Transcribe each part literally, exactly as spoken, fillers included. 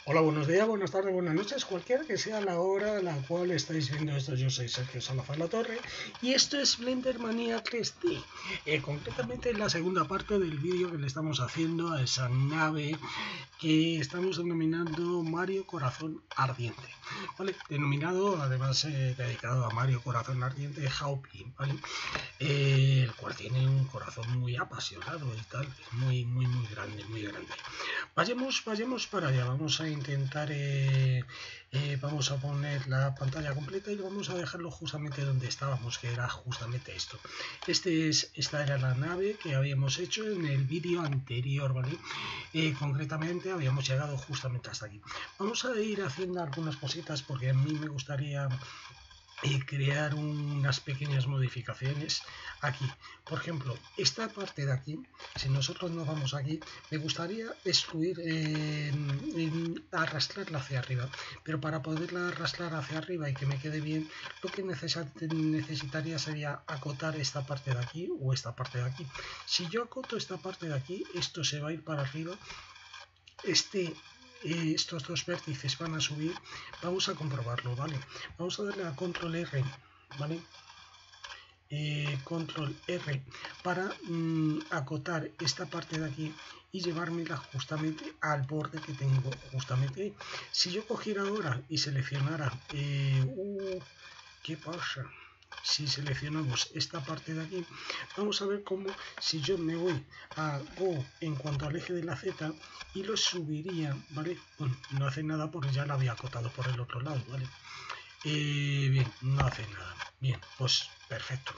Hola, buenos días, buenas tardes, buenas noches, cualquiera que sea la hora a la cual estáis viendo esto. Yo soy Sergio Salazar La Torre y esto es Blender Manía tres D. Eh, concretamente la segunda parte del vídeo que le estamos haciendo a esa nave que estamos denominando Mario Corazón Ardiente, ¿vale? Denominado, además, eh, dedicado a Mario Corazón Ardiente Hauppy, ¿vale? Eh, el cual tiene un corazón muy apasionado y tal, muy, muy, muy grande, muy grande. Vayamos, vayamos para allá, vamos a intentar, eh, eh, vamos a poner la pantalla completa y vamos a dejarlo justamente donde estábamos, que era justamente esto. Este es, esta era la nave que habíamos hecho en el vídeo anterior, ¿vale? Eh, concretamente habíamos llegado justamente hasta aquí. Vamos a ir haciendo algunas cositas porque a mí me gustaría y crear unas pequeñas modificaciones aquí. Por ejemplo, esta parte de aquí, si nosotros nos vamos aquí, me gustaría excluir, eh, arrastrarla hacia arriba, pero para poderla arrastrar hacia arriba y que me quede bien, lo que necesitaría sería acotar esta parte de aquí o esta parte de aquí. Si yo acoto esta parte de aquí, esto se va a ir para arriba. Este Eh, estos dos vértices van a subir. Vamos a comprobarlo, ¿vale? Vamos a darle a control R, ¿vale? Eh, control R para mmm, acotar esta parte de aquí y llevármela justamente al borde que tengo justamente ahí. Si yo cogiera ahora y seleccionara eh, uh, ¿qué pasa? Si seleccionamos esta parte de aquí, vamos a ver cómo si yo me voy a Go en cuanto al eje de la Z y lo subiría, ¿vale? Bueno, no hace nada porque ya lo había acotado por el otro lado, ¿vale? Eh, bien, no hace nada. Bien, pues perfecto.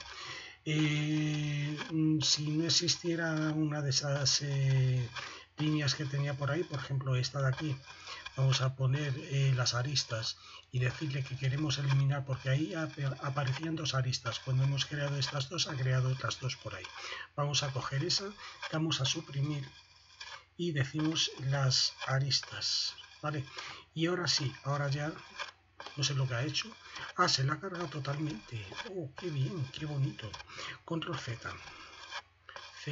Eh, si no existiera una de esas eh, líneas que tenía por ahí, por ejemplo esta de aquí, vamos a poner eh, las aristas y decirle que queremos eliminar, porque ahí ap aparecían dos aristas. Cuando hemos creado estas dos, ha creado otras dos por ahí. Vamos a coger esa, vamos a suprimir y decimos las aristas, ¿vale? Y ahora sí, ahora ya no sé lo que ha hecho. Ah, se la ha cargado totalmente. Oh, qué bien, qué bonito. Control Z. Z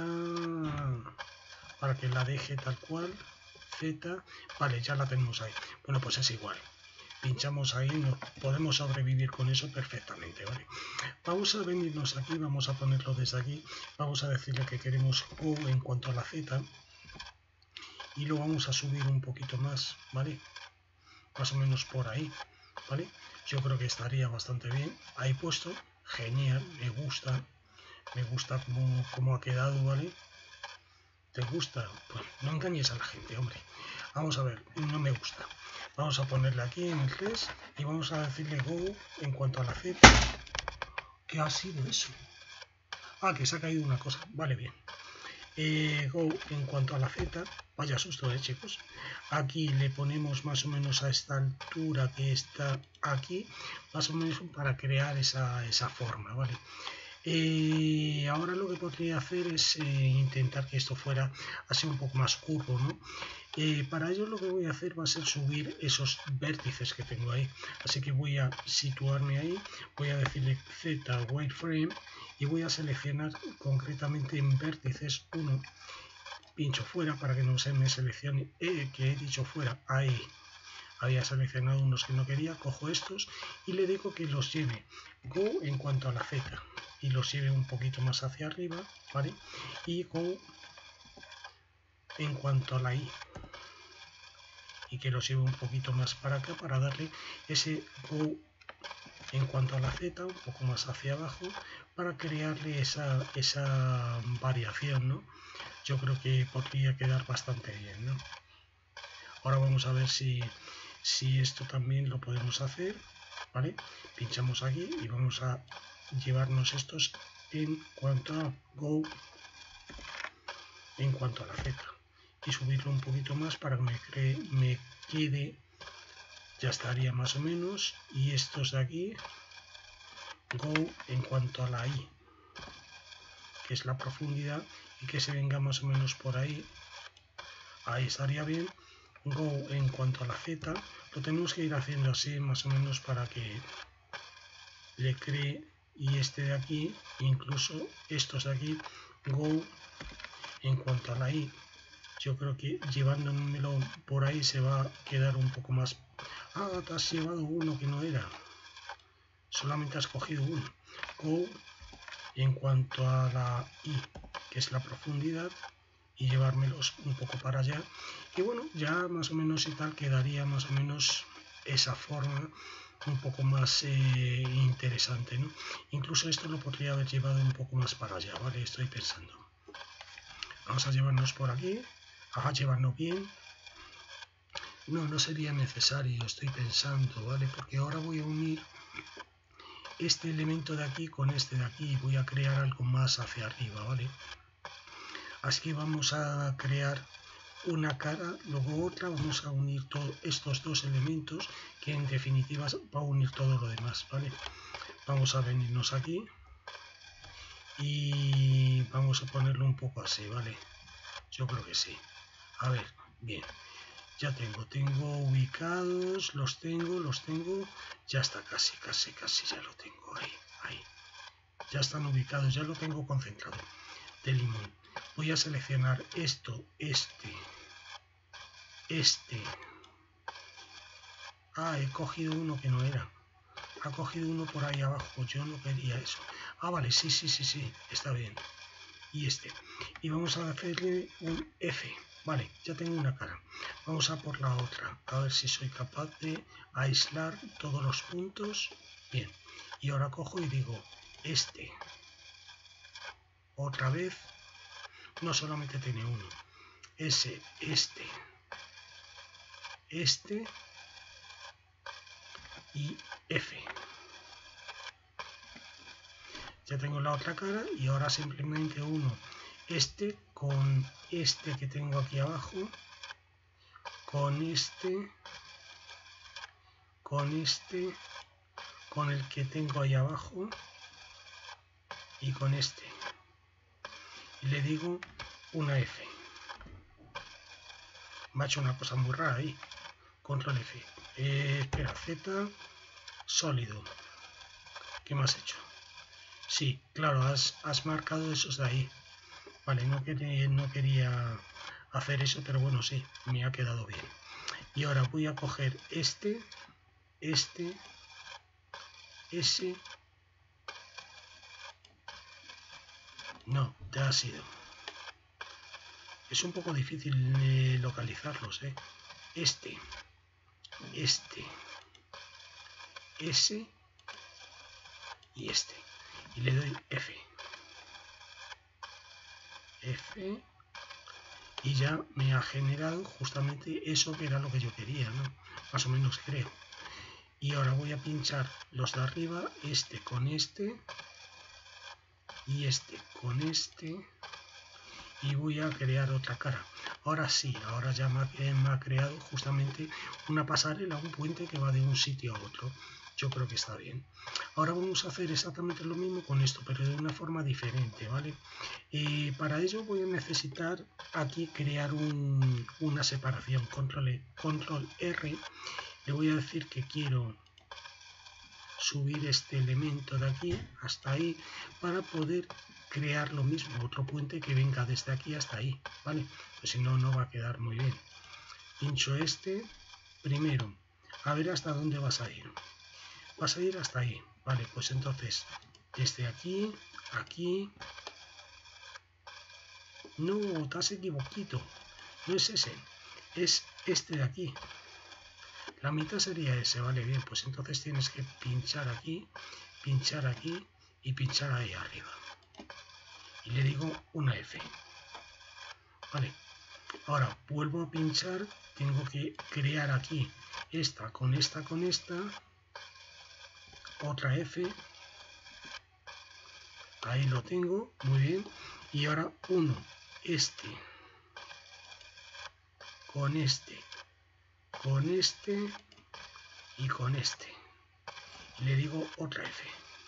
para que la deje tal cual. Z, vale, ya la tenemos ahí. Bueno, pues es igual. Pinchamos ahí, nos podemos sobrevivir con eso perfectamente, ¿vale? Vamos a venirnos aquí, vamos a ponerlo desde aquí. Vamos a decirle que queremos Go en cuanto a la Z. Y lo vamos a subir un poquito más, ¿vale? Más o menos por ahí, ¿vale? Yo creo que estaría bastante bien. Ahí puesto, genial, me gusta. Me gusta cómo, cómo ha quedado, ¿vale? ¿Te gusta? Pues no engañes a la gente, hombre. Vamos a ver, no me gusta. Vamos a ponerle aquí en el tres y vamos a decirle Go en cuanto a la Z. ¿Qué ha sido eso? Ah, que se ha caído una cosa. Vale, bien. Eh, Go en cuanto a la Z. Vaya susto, eh, chicos. Aquí le ponemos más o menos a esta altura que está aquí, más o menos para crear esa, esa forma, ¿vale? Eh, ahora lo que podría hacer es eh, intentar que esto fuera así un poco más curvo, ¿no? Eh, para ello lo que voy a hacer va a ser subir esos vértices que tengo ahí. Así que voy a situarme ahí, voy a decirle Z wireframe y voy a seleccionar concretamente en vértices uno. Pincho fuera para que no se me seleccione, eh, que he dicho fuera, ahí. Había seleccionado unos que no quería, cojo estos y le digo que los lleve Go en cuanto a la Z y los lleve un poquito más hacia arriba, ¿vale? Y Go en cuanto a la I y que los lleve un poquito más para acá para darle ese Go en cuanto a la Z un poco más hacia abajo para crearle esa, esa variación, ¿no? Yo creo que podría quedar bastante bien, ¿no? Ahora vamos a ver si, si esto también lo podemos hacer, ¿vale? Pinchamos aquí y vamos a llevarnos estos en cuanto a Go, en cuanto a la Z. Y subirlo un poquito más para que me, cree, me quede, ya estaría más o menos. Y estos de aquí, Go en cuanto a la I, que es la profundidad, y que se venga más o menos por ahí. Ahí estaría bien. Go en cuanto a la Z, lo tenemos que ir haciendo así más o menos para que le cree. Y este de aquí, incluso estos de aquí, Go en cuanto a la I, Yo creo que llevándomelo por ahí se va a quedar un poco más... Ah, te has llevado uno que no era. Solamente has cogido uno. Go en cuanto a la I, que es la profundidad, y llevármelos un poco para allá. Y bueno, ya más o menos y tal quedaría más o menos esa forma un poco más eh, interesante, ¿no? Incluso esto lo podría haber llevado un poco más para allá, ¿vale? Estoy pensando. Vamos a llevarnos por aquí. Ajá, llevarnos bien. No, no sería necesario, estoy pensando, ¿vale? Porque ahora voy a unir este elemento de aquí con este de aquí y voy a crear algo más hacia arriba, ¿vale? Así que vamos a crear una cara, luego otra, vamos a unir todos estos dos elementos que en definitiva va a unir todo lo demás, ¿vale? Vamos a venirnos aquí y vamos a ponerlo un poco así, ¿vale? Yo creo que sí. A ver, bien. Ya tengo, tengo ubicados, los tengo, los tengo, ya está casi, casi, casi, ya lo tengo ahí, ahí. Ya están ubicados, ya lo tengo concentrado. De limón. Voy a seleccionar esto, este, este. Ah, he cogido uno que no era. Ha cogido uno por ahí abajo, yo no quería eso. Ah, vale, sí, sí, sí, sí, está bien. Y este. Y vamos a hacerle un F. Vale, ya tengo una cara. Vamos a por la otra. A ver si soy capaz de aislar todos los puntos. Bien. Y ahora cojo y digo, este. Otra vez. No solamente tiene uno. Ese, este. Este. Y F. Ya tengo la otra cara y ahora simplemente uno este con este que tengo aquí abajo, con este, con este, con el que tengo ahí abajo y con este. Y le digo una F. Me ha hecho una cosa muy rara ahí. Control F. Eh, espera, Z, sólido. ¿Qué me has hecho? Sí, claro, has, has marcado esos de ahí. Vale, no quería, no quería hacer eso, pero bueno, sí, me ha quedado bien. Y ahora voy a coger este, este, ese. No, te ha sido. Es un poco difícil eh, localizarlos, ¿eh? Este, este, ese y este. Y le doy F. F. Y ya me ha generado justamente eso que era lo que yo quería, ¿no? Más o menos creo. Y ahora voy a pinchar los de arriba, este con este y este con este, y voy a crear otra cara. Ahora sí, ahora ya me ha, me ha creado justamente una pasarela, un puente que va de un sitio a otro. Yo creo que está bien. Ahora vamos a hacer exactamente lo mismo con esto, pero de una forma diferente, ¿vale? Y para ello voy a necesitar aquí crear un, una separación. Control, control R. Le voy a decir que quiero subir este elemento de aquí hasta ahí para poder crear lo mismo, otro puente que venga desde aquí hasta ahí, ¿vale? Pues si no, no va a quedar muy bien. Pincho este primero, a ver hasta dónde vas a ir. Vas a ir hasta ahí, vale, pues entonces desde aquí, aquí. No, te has equivocado, no es ese, es este de aquí. La mitad sería ese, vale, bien, pues entonces tienes que pinchar aquí, pinchar aquí y pinchar ahí arriba. Y le digo una F. Vale, ahora vuelvo a pinchar, tengo que crear aquí esta con esta con esta, otra F. Ahí lo tengo, muy bien. Y ahora uno, este, con este, con este y con este. Y le digo otra F.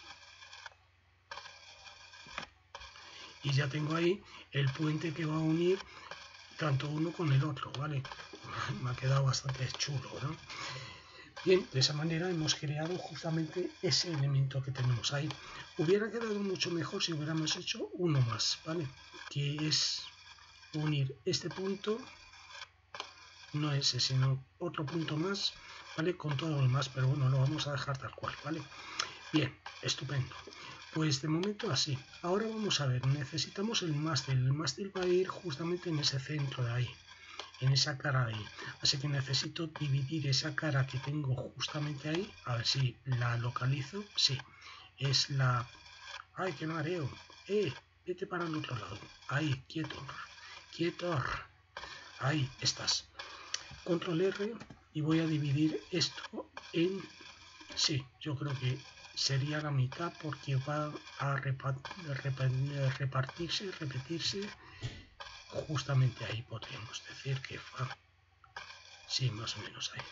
Y ya tengo ahí el puente que va a unir tanto uno con el otro, ¿vale? Me ha quedado bastante chulo, ¿no? Bien, de esa manera hemos creado justamente ese elemento que tenemos ahí. Hubiera quedado mucho mejor si hubiéramos hecho uno más, ¿vale? Que es unir este punto, no ese, sino otro punto más, ¿vale? Con todo lo demás, pero bueno, lo vamos a dejar tal cual, ¿vale? Bien, estupendo. Pues de momento así. Ahora vamos a ver, necesitamos el mástil. El mástil va a ir justamente en ese centro de ahí, en esa cara de ahí. Así que necesito dividir esa cara que tengo justamente ahí. A ver si la localizo. Sí, es la... ¡Ay, qué mareo! ¡Eh! Vete para el otro lado. Ahí, quieto. Quieto. Ahí estás. Control R y voy a dividir esto en... Sí, yo creo que sería la mitad porque va a repartirse, repetirse justamente ahí, podríamos decir que va, sí, más o menos ahí.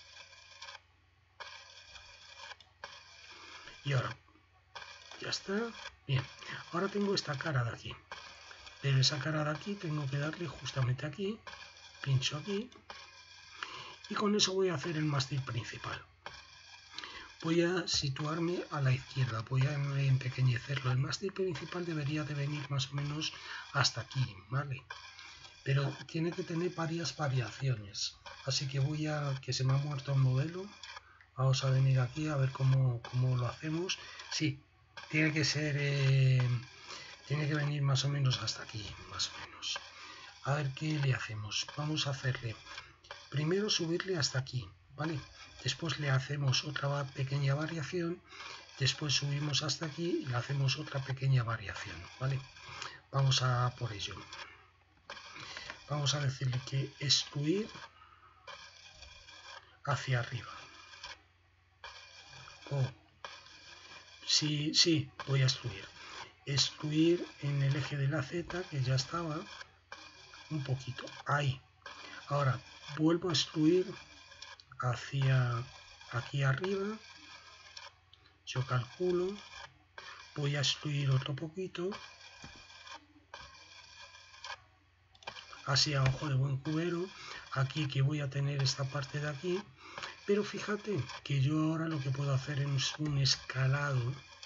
Y ahora, ya está, bien, ahora tengo esta cara de aquí, pero esa cara de aquí tengo que darle justamente aquí, pincho aquí, y con eso voy a hacer el mástil principal. Voy a situarme a la izquierda, voy a empequeñecerlo. El mástil principal debería de venir más o menos hasta aquí, ¿vale? Pero tiene que tener varias variaciones. Así que voy a... que se me ha muerto el modelo. Vamos a venir aquí a ver cómo, cómo lo hacemos. Sí, tiene que ser... Eh, tiene que venir más o menos hasta aquí, más o menos. A ver qué le hacemos. Vamos a hacerle... Primero subirle hasta aquí, ¿vale? Después le hacemos otra pequeña variación, después subimos hasta aquí y le hacemos otra pequeña variación, ¿vale? Vamos a por ello. Vamos a decirle que excluir hacia arriba. Oh, sí, sí, voy a excluir. Excluir en el eje de la Z, que ya estaba, un poquito, ahí. Ahora, vuelvo a excluir hacia aquí arriba. Yo calculo, voy a excluir otro poquito, así a ojo de buen cubero, aquí que voy a tener esta parte de aquí, pero fíjate que yo ahora lo que puedo hacer es un escalado.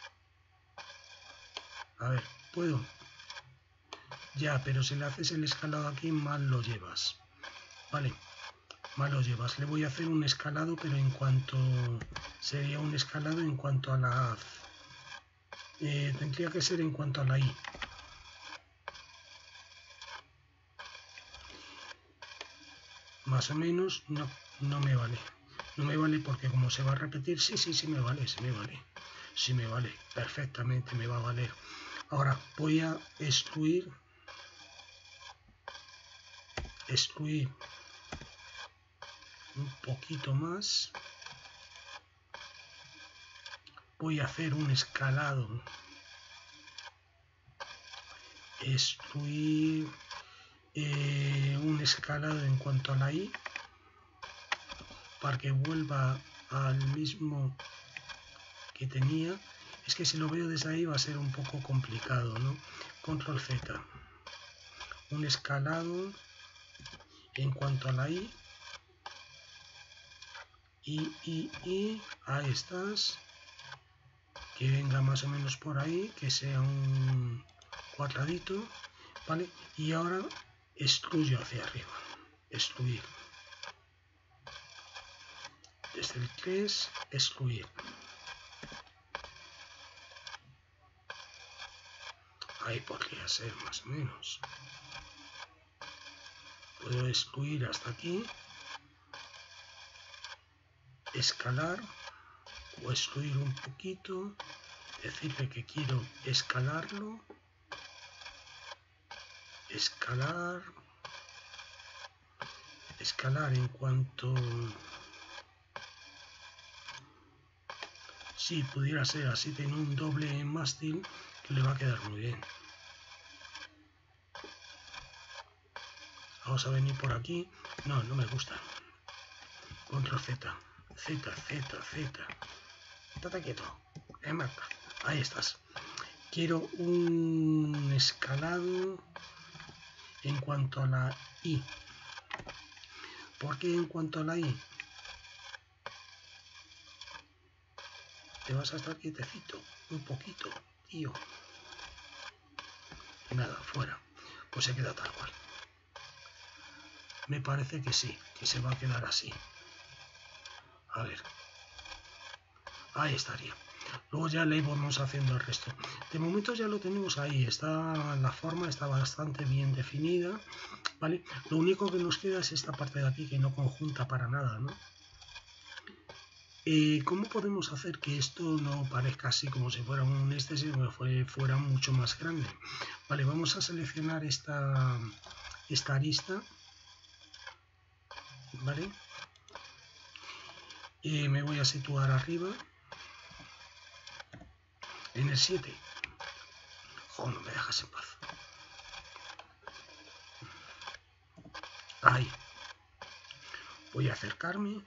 A ver, puedo, ya, pero si le haces el escalado aquí mal lo llevas, vale, mal lo llevas. Le voy a hacer un escalado, pero en cuanto, sería un escalado en cuanto a la haz. Eh, tendría que ser en cuanto a la I. Más o menos, no, no me vale. No me vale porque como se va a repetir, sí, sí, sí me vale, sí me vale. Sí me vale, perfectamente me va a valer. Ahora voy a excluir, excluir un poquito más. Voy a hacer un escalado. Excluir eh, un escalado en cuanto a la I para que vuelva al mismo que tenía. Es que si lo veo desde ahí va a ser un poco complicado, ¿no? Control Z. Un escalado en cuanto a la I. Y, y, y, ahí estás. Que venga más o menos por ahí, que sea un cuadradito, ¿vale? Y ahora excluyo hacia arriba. Excluir. Desde el tres, excluir. Ahí podría ser más o menos. Puedo excluir hasta aquí. Escalar. O excluir un poquito. Decirle que quiero escalarlo. Escalar. Escalar en cuanto... Si pudiera ser así, tiene un doble mástil que le va a quedar muy bien. Vamos a venir por aquí. No, no me gusta. Control Z. Z, Z, Z. Estate quieto. Eh, marca. Ahí estás. Quiero un escalado en cuanto a la I. ¿Por qué en cuanto a la I? Te vas a estar quietecito. Un poquito, tío. Nada, fuera. Pues se queda tal cual. me parece que sí, que se va a quedar así. A ver, ahí estaría. Luego ya le vamos haciendo el resto. De momento ya lo tenemos ahí, está la forma está bastante bien definida, ¿vale? Lo único que nos queda es esta parte de aquí que no conjunta para nada, ¿no? Eh, ¿Cómo podemos hacer que esto no parezca así como si fuera un este, sino que fuera mucho más grande? Vale, vamos a seleccionar esta, esta arista, ¿vale? Y me voy a situar arriba, en el siete. Oh, no me dejas en paz. Ahí. Voy a acercarme.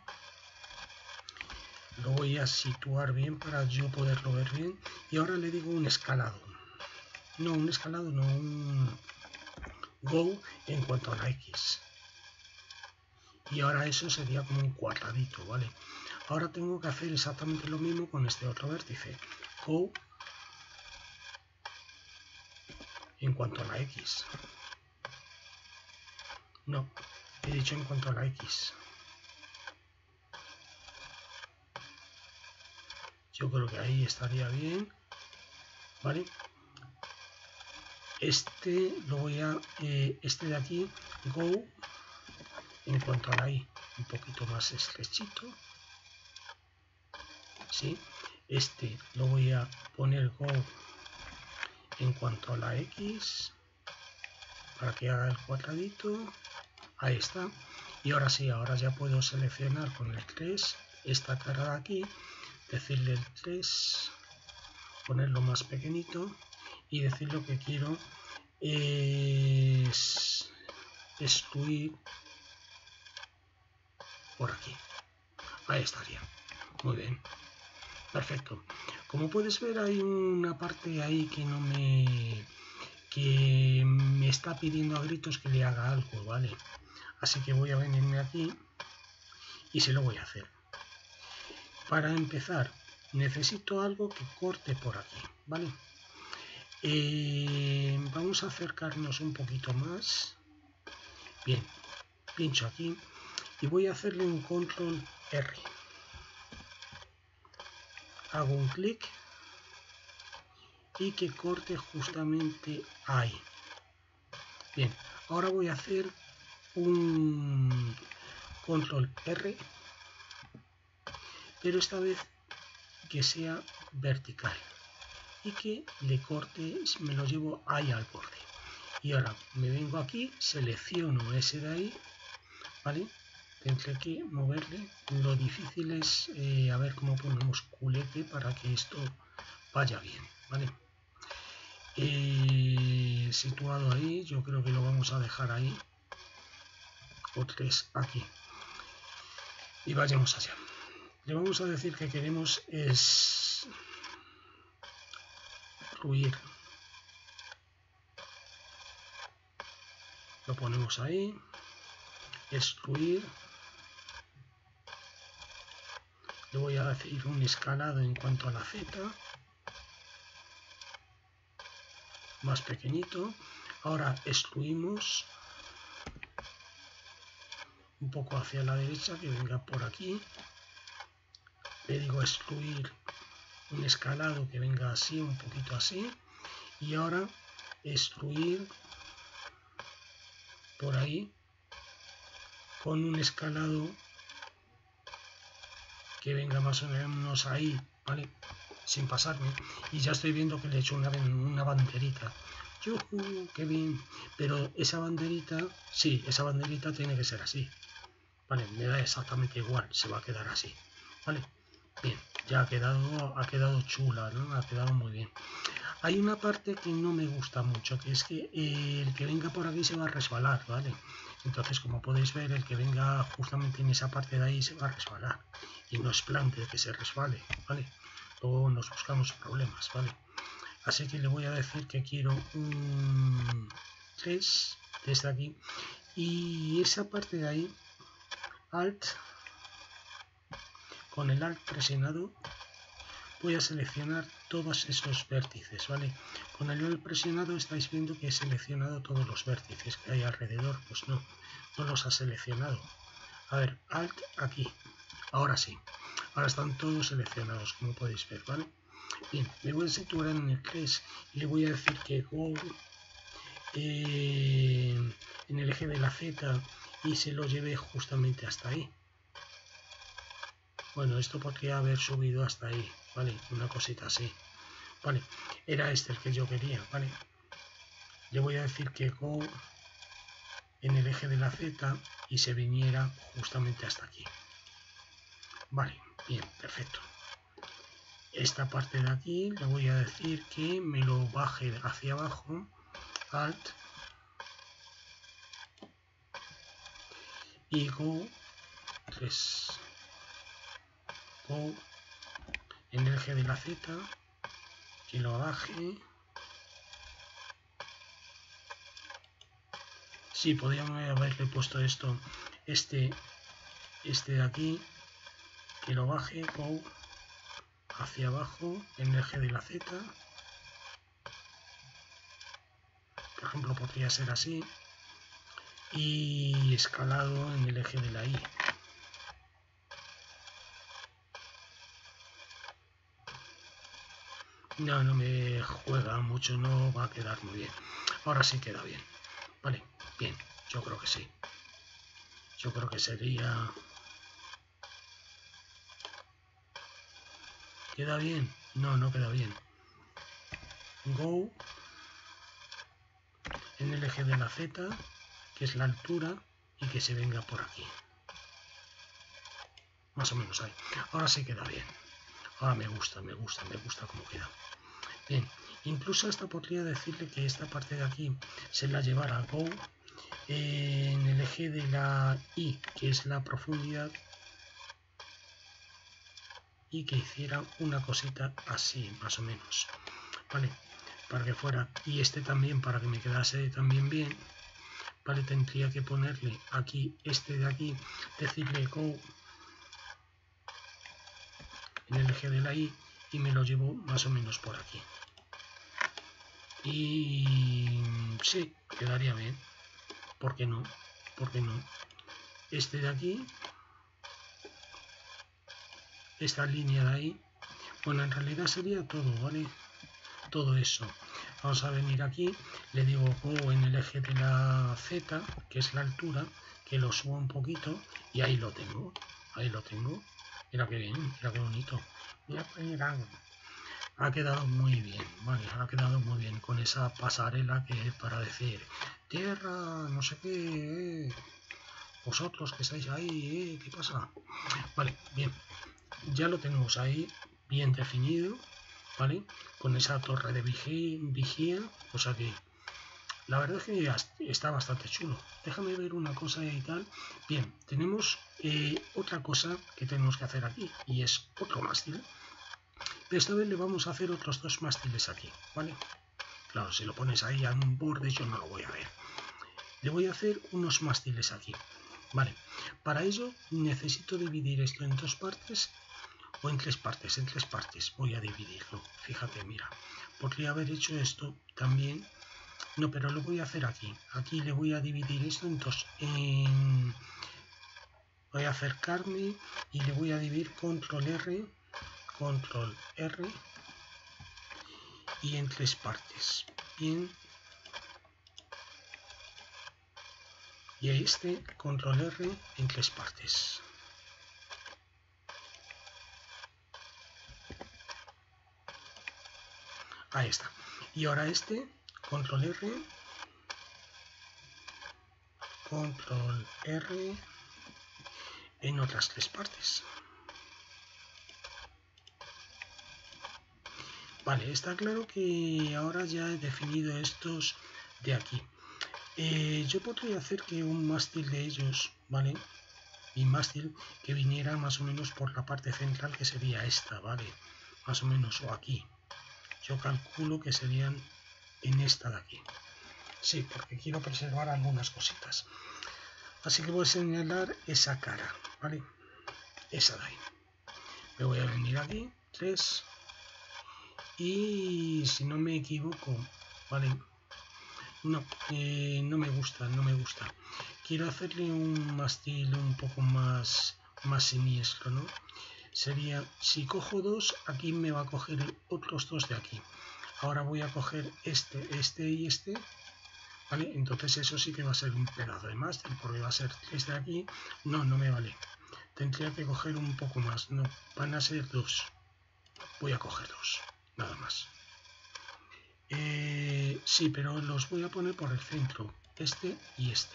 Lo voy a situar bien para yo poderlo ver bien. Y ahora le digo un escalado. No, un escalado, no, un go en cuanto a la X. Y ahora eso sería como un cuadradito, ¿vale? Ahora tengo que hacer exactamente lo mismo con este otro vértice. Go en cuanto a la X. No, he dicho en cuanto a la X. Yo creo que ahí estaría bien, ¿vale? Este lo voy a, eh, este de aquí, go, en cuanto a la Y, un poquito más estrechito, ¿sí? Este lo voy a poner go en cuanto a la X, para que haga el cuadradito, ahí está. Y ahora sí, ahora ya puedo seleccionar con el tres esta cara de aquí, decirle el tres, ponerlo más pequeñito y decir lo que quiero es excluir por aquí. Ahí estaría. Muy bien. Perfecto. Como puedes ver, hay una parte ahí que no me que me está pidiendo a gritos que le haga algo, ¿vale? Así que voy a venirme aquí y se lo voy a hacer. Para empezar, necesito algo que corte por aquí, ¿vale? Eh, vamos a acercarnos un poquito más. Bien, pincho aquí y voy a hacerle un control R. Hago un clic y que corte justamente ahí. Bien, ahora voy a hacer un control R, pero esta vez que sea vertical y que le corte, me lo llevo ahí al borde. Y ahora me vengo aquí, selecciono ese de ahí, ¿vale? Tendré que moverle. Lo difícil es eh, a ver cómo ponemos culete para que esto vaya bien, ¿vale? Eh, situado ahí, yo creo que lo vamos a dejar ahí, o tres aquí, y vayamos allá. Le vamos a decir que queremos es excluir, lo ponemos ahí, excluir, le voy a decir un escalado en cuanto a la Z, más pequeñito. Ahora excluimos un poco hacia la derecha, que venga por aquí, le digo excluir un escalado que venga así, un poquito así, y ahora excluir por ahí con un escalado que venga más o menos ahí, ¿vale? Sin pasarme. Y ya estoy viendo que le he hecho una, una banderita. ¡Yujú! ¡Qué bien! Pero esa banderita, sí, esa banderita tiene que ser así. Vale, me da exactamente igual, se va a quedar así. Vale, bien, ya ha quedado, ha quedado chula, ¿no? Ha quedado muy bien. Hay una parte que no me gusta mucho, que es que eh, el que venga por aquí se va a resbalar, ¿vale? Entonces, como podéis ver, el que venga justamente en esa parte de ahí se va a resbalar. Y no es plan de que se resbale, ¿vale? Luego nos buscamos problemas, ¿vale? Así que le voy a decir que quiero un tres desde aquí. Y esa parte de ahí, Alt, con el Alt presionado, voy a seleccionar todos esos vértices, ¿vale? Con el Alt presionado estáis viendo que he seleccionado todos los vértices que hay alrededor, pues no. no los ha seleccionado. A ver, Alt aquí. Ahora sí. Ahora están todos seleccionados, como podéis ver, ¿vale? Bien, me voy a situar en el tres y le voy a decir que Go eh, en el eje de la Z y se lo lleve justamente hasta ahí. Bueno, esto podría haber subido hasta ahí, ¿vale? Una cosita así. Vale, era este el que yo quería, ¿vale? Le voy a decir que Go en el eje de la Z y se viniera justamente hasta aquí. Vale, bien, perfecto. Esta parte de aquí le voy a decir que me lo baje hacia abajo, Alt, y Go tres. Go en el eje de la Z, que lo baje. Sí, podríamos haberle puesto esto, este, este de aquí, que lo baje, Go hacia abajo en el eje de la Z. Por ejemplo, podría ser así. Y escalado en el eje de la Y. No, no me juega mucho, no va a quedar muy bien. Ahora sí queda bien. Vale, bien, yo creo que sí. Yo creo que sería... ¿Queda bien? No, no queda bien. Go en el eje de la Z, que es la altura, y que se venga por aquí. Más o menos ahí. Ahora sí queda bien. Ahora me gusta, me gusta, me gusta cómo queda. Bien, incluso hasta podría decirle que esta parte de aquí se la llevara a Go eh, en el eje de la Y, que es la profundidad, y que hiciera una cosita así, más o menos, ¿vale? Para que fuera, y este también, para que me quedase también bien, ¿vale? Tendría que ponerle aquí, este de aquí, decirle Go en el eje de la Y, y me lo llevo más o menos por aquí. Y sí, quedaría bien. ¿Por qué no? ¿Por qué no? Este de aquí, esta línea de ahí, bueno, en realidad sería todo, ¿vale? Todo eso. Vamos a venir aquí, le digo Go en el eje de la Z, que es la altura, que lo suba un poquito, y ahí lo tengo. Ahí lo tengo. Mira qué bien, mira qué bonito. Mira, mira. Ha quedado muy bien, vale, ha quedado muy bien con esa pasarela que para decir tierra, no sé qué, eh, vosotros que estáis ahí, eh, ¿qué pasa? Vale, bien, ya lo tenemos ahí bien definido, ¿vale? Con esa torre de vigía, o sea que la verdad es que está bastante chulo. Déjame ver una cosa y tal. Bien, tenemos eh, otra cosa que tenemos que hacer aquí y es otro mástil. Pero esta vez le vamos a hacer otros dos mástiles aquí, ¿vale? Claro, si lo pones ahí a un borde yo no lo voy a ver. Le voy a hacer unos mástiles aquí, ¿vale? Para ello necesito dividir esto en dos partes o en tres partes, en tres partes voy a dividirlo. Fíjate, mira, podría haber hecho esto también, no, pero lo voy a hacer aquí. Aquí le voy a dividir esto en dos. En... Voy a acercarme y le voy a dividir control R, control R y en tres partes. Bien. Y a este control R en tres partes. Ahí está. Y ahora este control R, control R en otras tres partes. Vale, está claro que ahora ya he definido estos de aquí. Eh, yo podría hacer que un mástil de ellos, ¿vale? Mi mástil que viniera más o menos por la parte central, que sería esta, ¿vale? Más o menos, o aquí. Yo calculo que serían en esta de aquí. Sí, porque quiero preservar algunas cositas. Así que voy a señalar esa cara, ¿vale? Esa de ahí. Me voy a venir aquí, tres. Y si no me equivoco, ¿vale? No, eh, no me gusta, no me gusta. quiero hacerle un mástil un poco más, más siniestro, ¿no? Sería, si cojo dos, aquí me va a coger otros dos de aquí. Ahora voy a coger este, este y este, ¿vale? Entonces eso sí que va a ser un pedazo de mástil, porque va a ser tres de aquí. No, no me vale. Tendría que coger un poco más. No, van a ser dos. Voy a coger dos, nada más. Eh, sí, pero los voy a poner por el centro. Este y este.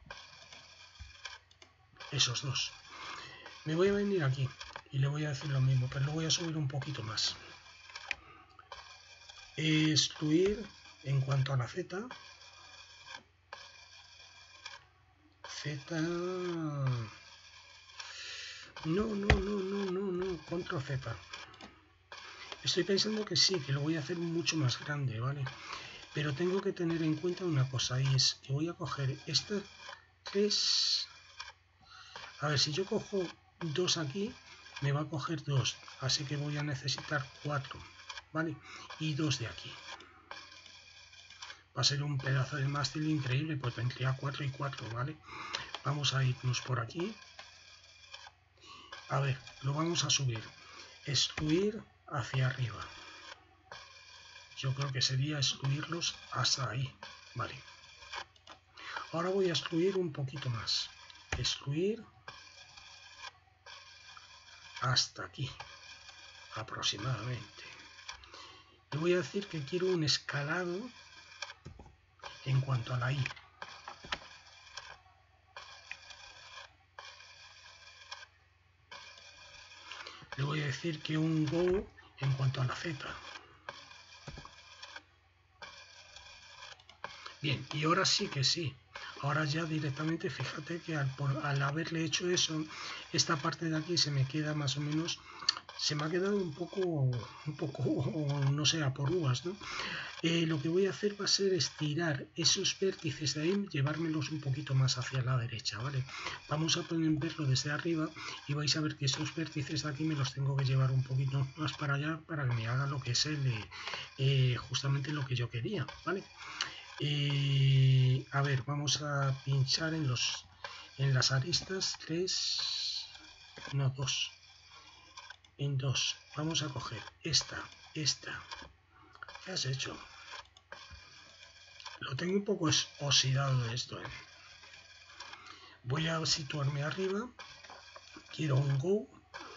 Esos dos. Me voy a venir aquí y le voy a decir lo mismo, pero lo voy a subir un poquito más. Excluir en cuanto a la Z. Z. No, no, no, no, no, no. Control Z. Estoy pensando que sí, que lo voy a hacer mucho más grande, ¿vale? Pero tengo que tener en cuenta una cosa, y es que voy a coger estas tres. A ver, si yo cojo dos aquí, me va a coger dos, así que voy a necesitar cuatro, ¿vale? Y dos de aquí. Va a ser un pedazo de mástil increíble, pues tendría cuatro y cuatro, ¿vale? Vamos a irnos por aquí. A ver, lo vamos a subir. Excluir hacia arriba. Yo creo que sería excluirlos hasta ahí, ¿vale? Ahora voy a excluir un poquito más. Excluir hasta aquí, aproximadamente. Le voy a decir que quiero un escalado en cuanto a la I. Le voy a decir que un Go en cuanto a la Z. Bien, y ahora sí que sí. Ahora ya directamente, fíjate que al, por, al haberle hecho eso, esta parte de aquí se me queda más o menos, se me ha quedado un poco, un poco, no sé, a por uvas, ¿no? Eh, lo que voy a hacer va a ser estirar esos vértices de ahí, llevármelos un poquito más hacia la derecha, ¿vale? Vamos a poner, verlo desde arriba y vais a ver que esos vértices de aquí me los tengo que llevar un poquito más para allá para que me haga lo que es el, eh, justamente lo que yo quería, ¿vale? Eh, a ver, vamos a pinchar en los en las aristas tres, no dos, en dos. Vamos a coger esta, esta. ¿Qué has hecho? Lo tengo un poco oxidado esto, ¿eh? Voy a situarme arriba. Quiero un Go.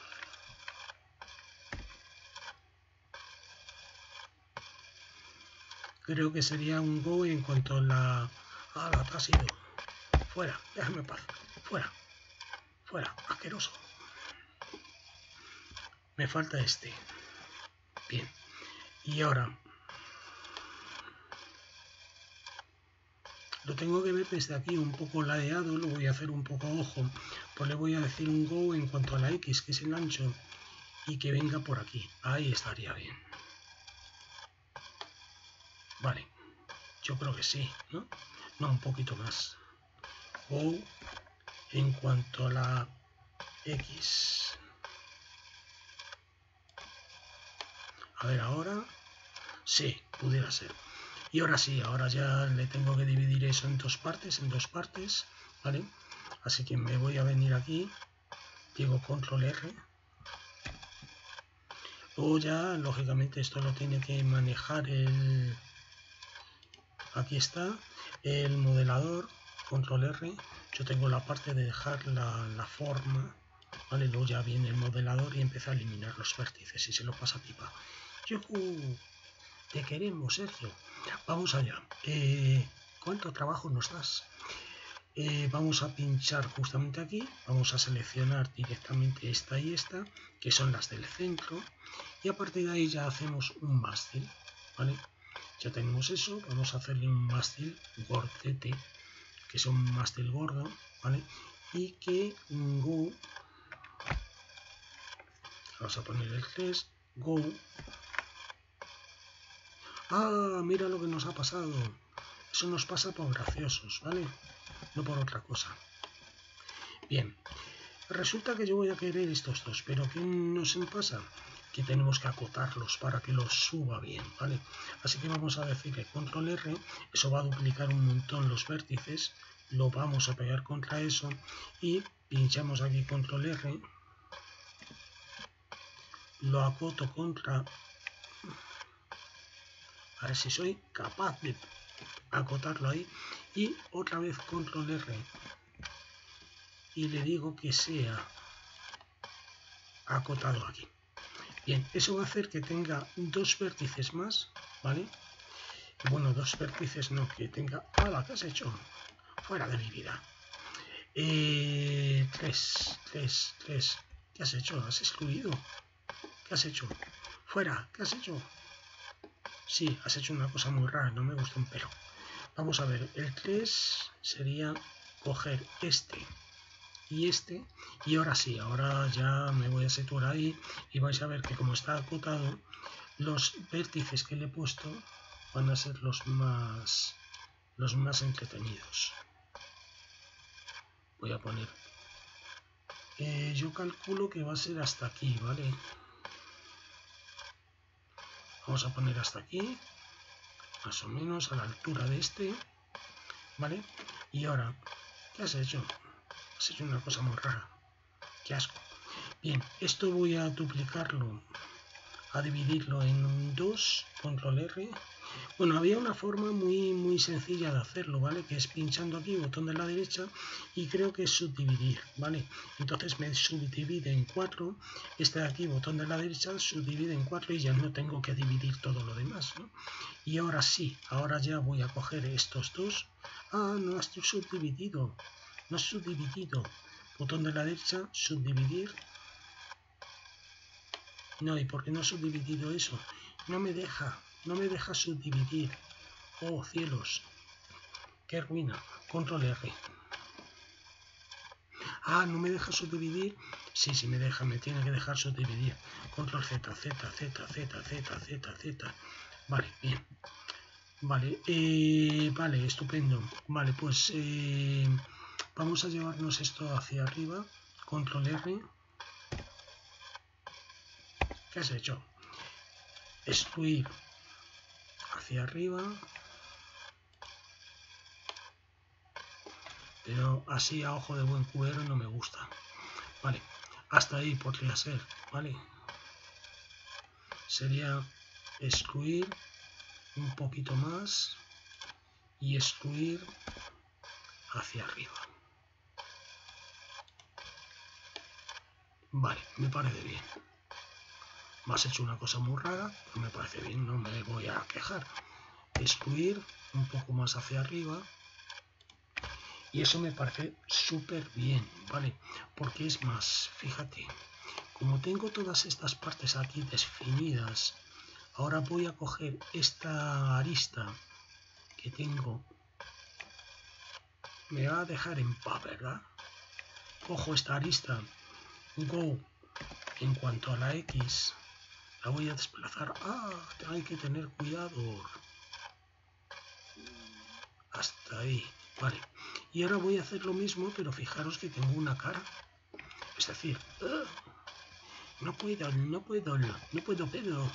Creo que sería un Go en cuanto a la... Ah, la ha sido. Fuera, déjame en paz. Fuera. Fuera, asqueroso. Me falta este. Bien. Y ahora... Lo tengo que ver desde aquí un poco ladeado, lo voy a hacer un poco ojo. Pues le voy a decir un Go en cuanto a la X, que es el ancho, y que venga por aquí. Ahí estaría bien. Vale. Yo creo que sí, ¿no? No, un poquito más. Go en cuanto a la X. A ver, ahora sí, pudiera ser. Y ahora sí, ahora ya le tengo que dividir eso en dos partes, en dos partes, ¿vale? Así que me voy a venir aquí, digo control R. Luego ya, lógicamente, esto lo tiene que manejar el... Aquí está, el modelador, control R. Yo tengo la parte de dejar la, la forma, ¿vale? Luego ya viene el modelador y empieza a eliminar los vértices y se lo pasa a pipa. ¡Yujú! Te queremos, Sergio. Vamos allá. Eh, ¿Cuánto trabajo nos das? Eh, vamos a pinchar justamente aquí. Vamos a seleccionar directamente esta y esta, que son las del centro. Y a partir de ahí ya hacemos un mástil, ¿vale? Ya tenemos eso. Vamos a hacerle un mástil gordete, que es un mástil gordo, ¿vale? Y que Go... Vamos a poner el tres. Go... ¡Ah! Mira lo que nos ha pasado. Eso nos pasa por graciosos, ¿vale? No por otra cosa. Bien. Resulta que yo voy a querer estos dos, pero ¿qué nos pasa? Que tenemos que acotarlos para que los suba bien, ¿vale? Así que vamos a decirle control R. Eso va a duplicar un montón los vértices. lo vamos a pegar contra eso y pinchamos aquí control R, lo acoto contra, a ver si soy capaz de acotarlo ahí, y otra vez control R y le digo que sea acotado aquí. Bien, eso va a hacer que tenga dos vértices más, ¿vale? Bueno, dos vértices no, que tenga... ¡Hala! ¿Qué has hecho? Fuera de mi vida. Eh, tres, tres, tres. ¿Qué has hecho? ¿Has excluido? ¿Qué has hecho? ¡Fuera! ¿Qué has hecho? Sí, has hecho una cosa muy rara, no me gusta un pelo. Vamos a ver, el tres sería coger este y este, y ahora sí, ahora ya me voy a situar ahí y vais a ver que como está acotado, los vértices que le he puesto van a ser los más los más entretenidos. Voy a poner, eh, yo calculo que va a ser hasta aquí, ¿vale? Vamos a poner hasta aquí, más o menos a la altura de este, ¿vale? Y ahora, ¿qué has hecho? Has hecho una cosa muy rara. ¡Qué asco! Bien, esto voy a duplicarlo, a dividirlo en dos, control R. Bueno, había una forma muy, muy sencilla de hacerlo, ¿vale? Que es pinchando aquí, botón de la derecha, y creo que es subdividir, ¿vale? Entonces me subdivide en cuatro, este de aquí, botón de la derecha, subdivide en cuatro y ya no tengo que dividir todo lo demás, ¿no? Y ahora sí, ahora ya voy a coger estos dos. Ah, no has subdividido, no has subdividido. Botón de la derecha, subdividir. No, ¿y por qué no he subdividido eso? No me deja, no me deja subdividir. Oh, cielos. Qué ruina. Control R. Ah, no me deja subdividir. Sí, sí me deja, me tiene que dejar subdividir. Control Z, Z, Z, Z, Z, Z, Z. Vale, bien. Vale, eh, vale, estupendo. Vale, pues eh, vamos a llevarnos esto hacia arriba. Control R. ¿Qué has hecho? Excluir hacia arriba. Pero así a ojo de buen cubero no me gusta. Vale, hasta ahí podría ser, ¿vale? Sería excluir un poquito más y excluir hacia arriba. Vale, me parece bien. Me has hecho una cosa muy rara, pero me parece bien, no me voy a quejar. Excluir un poco más hacia arriba. Y eso me parece súper bien, ¿vale? Porque es más, fíjate, como tengo todas estas partes aquí definidas, ahora voy a coger esta arista que tengo. Me va a dejar en paz, ¿verdad? Cojo esta arista, go, en cuanto a la X, la voy a desplazar. Ah, hay que tener cuidado. Hasta ahí, vale. Y ahora voy a hacer lo mismo, pero fijaros que tengo una cara. Es decir, uh, no puedo, no puedo, no puedo, pero...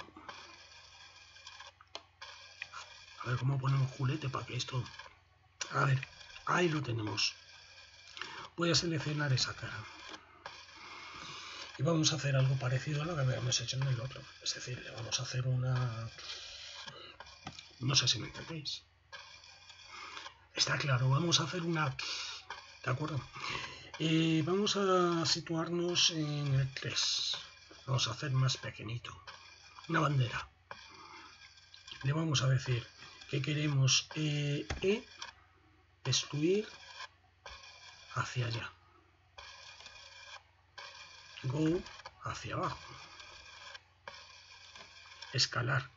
A ver cómo ponemos culete para que esto... A ver, ahí lo tenemos. Voy a seleccionar esa cara. Y vamos a hacer algo parecido a lo que habíamos hecho en el otro. Es decir, le vamos a hacer una... No sé si me entendéis. Está claro, vamos a hacer una... ¿De acuerdo? Eh, vamos a situarnos en el tres. Vamos a hacer más pequeñito. Una bandera. Le vamos a decir que queremos eh, E, excluir hacia allá. Go hacia abajo. Escalar.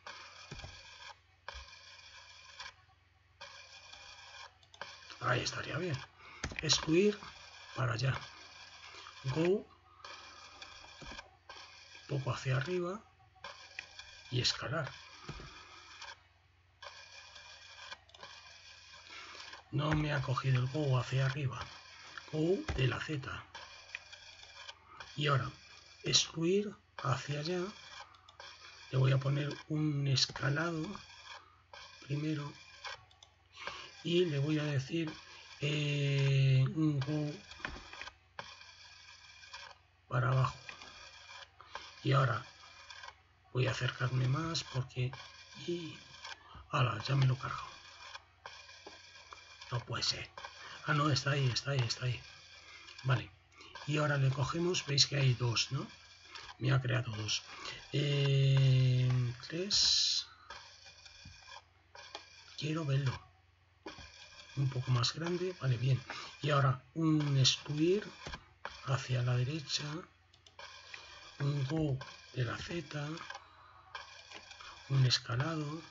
Ahí estaría bien. Excluir para allá. Go poco hacia arriba y escalar. No me ha cogido el go hacia arriba. Go de la Z. Y ahora, excluir hacia allá. Le voy a poner un escalado primero. Y le voy a decir eh, un go para abajo. Y ahora voy a acercarme más porque... Y... ¡Hala! Ya me lo he cargado. No puede ser. Ah, no, está ahí, está ahí, está ahí. Vale. Y ahora le cogemos, veis que hay dos, ¿no? Me ha creado dos. Eh, tres. Quiero verlo. Un poco más grande. Vale, bien. Y ahora un extruir hacia la derecha. Un go de la Z. Un escalado.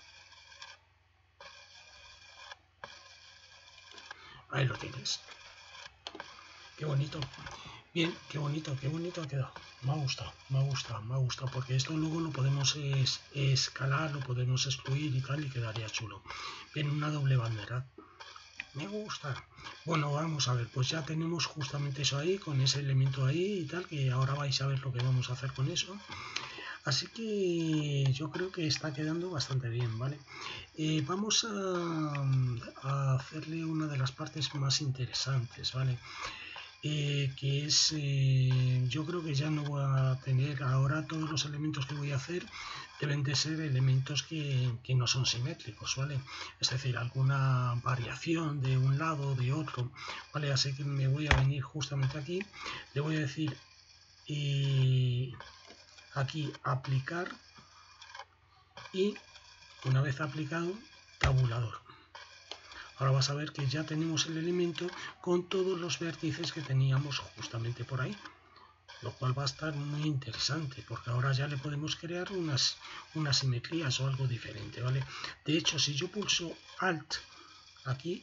Ahí lo tienes. Qué bonito. Bien, qué bonito, qué bonito ha quedado. Me ha gustado, me ha gustado, me ha gustado, porque esto luego lo podemos es, escalar, lo podemos excluir y tal, y quedaría chulo. Bien, una doble bandera. Me gusta. Bueno, vamos a ver, pues ya tenemos justamente eso ahí, con ese elemento ahí y tal, que ahora vais a ver lo que vamos a hacer con eso. Así que yo creo que está quedando bastante bien, ¿vale? Eh, vamos a, a hacerle una de las partes más interesantes, ¿vale? Eh, que es, eh, yo creo que ya no voy a tener, ahora todos los elementos que voy a hacer deben de ser elementos que, que no son simétricos, ¿vale? Es decir, alguna variación de un lado o de otro, ¿vale? Así que me voy a venir justamente aquí, le voy a decir eh, aquí aplicar y una vez aplicado, tabulador. Ahora vas a ver que ya tenemos el elemento con todos los vértices que teníamos justamente por ahí, lo cual va a estar muy interesante porque ahora ya le podemos crear unas, unas simetrías o algo diferente, ¿vale? De hecho, si yo pulso Alt aquí,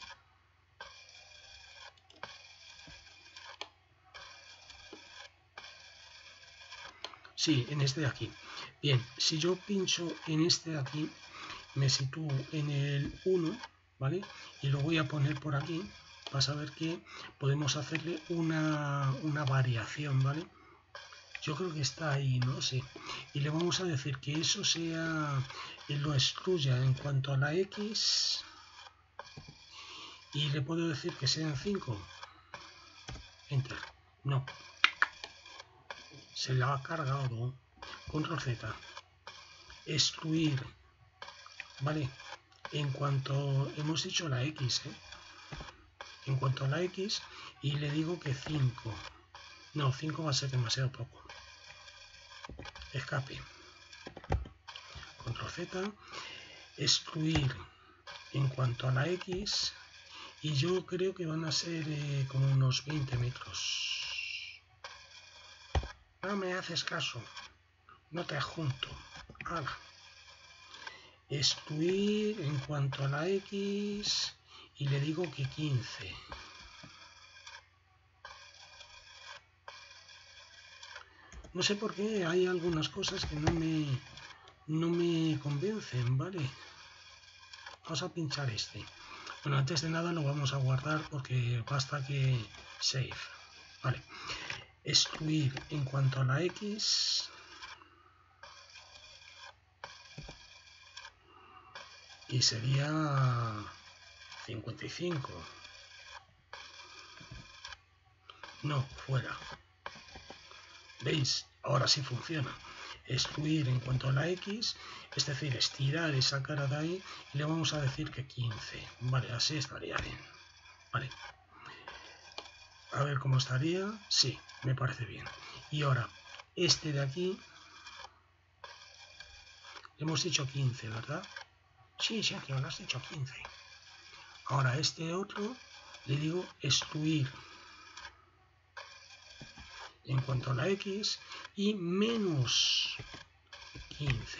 sí, en este de aquí. Bien, si yo pincho en este de aquí, me sitúo en el uno, ¿vale? Y lo voy a poner por aquí. Vas a ver que podemos hacerle una, una variación, ¿vale? Yo creo que está ahí, ¿no? Sí. Y le vamos a decir que eso sea, lo excluya en cuanto a la X. Y le puedo decir que sean cinco. Enter. No. Se la ha cargado. Control Z. Excluir. ¿Vale? En cuanto hemos dicho la X, ¿eh? En cuanto a la X, y le digo que cinco. No, cinco va a ser demasiado poco. Escape. Control Z. Excluir en cuanto a la X. Y yo creo que van a ser eh, como unos veinte metros. No me haces caso. No te adjunto. Hala. Excluir en cuanto a la X. Y le digo que quince. No sé por qué hay algunas cosas que no me, no me convencen, ¿vale? Vamos a pinchar este. Bueno, antes de nada lo vamos a guardar porque basta que save. Vale. Excluir en cuanto a la X. Y sería cincuenta y cinco. No, fuera. ¿Veis? Ahora sí funciona. Excluir en cuanto a la X, es decir, estirar esa cara de ahí y le vamos a decir que quince. Vale, así estaría bien. Vale. A ver cómo estaría. Sí, me parece bien. Y ahora, este de aquí, le hemos dicho quince, ¿verdad? Sí, Sergio, lo has dicho quince. Ahora, este otro, le digo excluir en cuanto a la X y menos quince.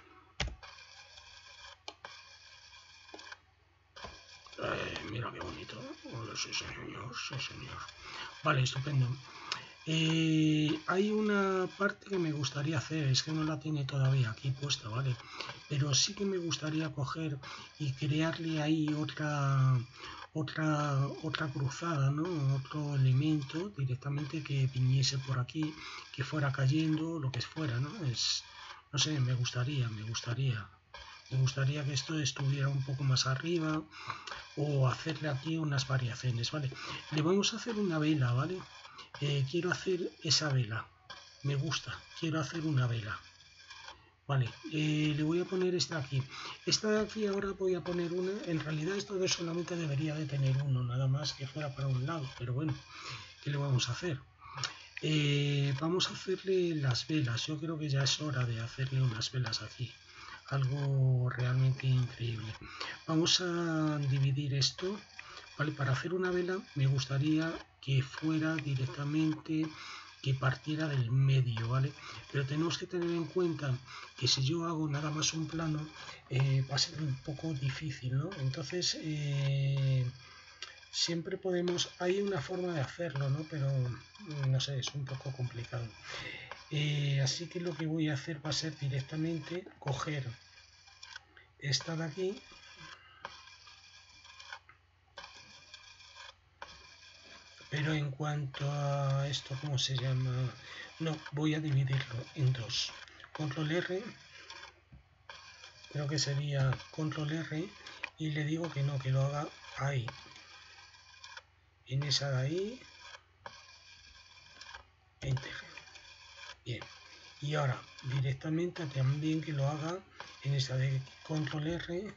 Eh, mira qué bonito. Oh, sí, señor, sí, señor. Vale, estupendo. Eh, hay una parte que me gustaría hacer, es que no la tiene todavía aquí puesta, ¿vale? Pero sí que me gustaría coger y crearle ahí otra... otra otra cruzada, ¿no? Otro elemento directamente que viniese por aquí, que fuera cayendo, lo que fuera, ¿no? Es, no sé, me gustaría, me gustaría. Me gustaría que esto estuviera un poco más arriba o hacerle aquí unas variaciones, ¿vale? Le vamos a hacer una vela, ¿vale? Eh, quiero hacer esa vela. Me gusta, quiero hacer una vela. Vale, eh, le voy a poner esta aquí. Esta de aquí ahora voy a poner una. En realidad esto de solamente debería de tener uno, nada más que fuera para un lado. Pero bueno, ¿qué le vamos a hacer? Eh, vamos a hacerle las velas. Yo creo que ya es hora de hacerle unas velas aquí. Algo realmente increíble. Vamos a dividir esto. Vale, para hacer una vela me gustaría que fuera directamente, que partiera del medio, ¿vale? Pero tenemos que tener en cuenta que si yo hago nada más un plano, eh, va a ser un poco difícil, ¿no? Entonces, eh, siempre podemos, hay una forma de hacerlo, ¿no? Pero, no sé, es un poco complicado. Eh, así que lo que voy a hacer va a ser directamente coger esta de aquí, pero en cuanto a esto, ¿cómo se llama? No, voy a dividirlo en dos. Control R, creo que sería Control R, y le digo que no, que lo haga ahí, en esa de ahí, Enter. Bien, y ahora directamente también que lo haga en esta de Control R,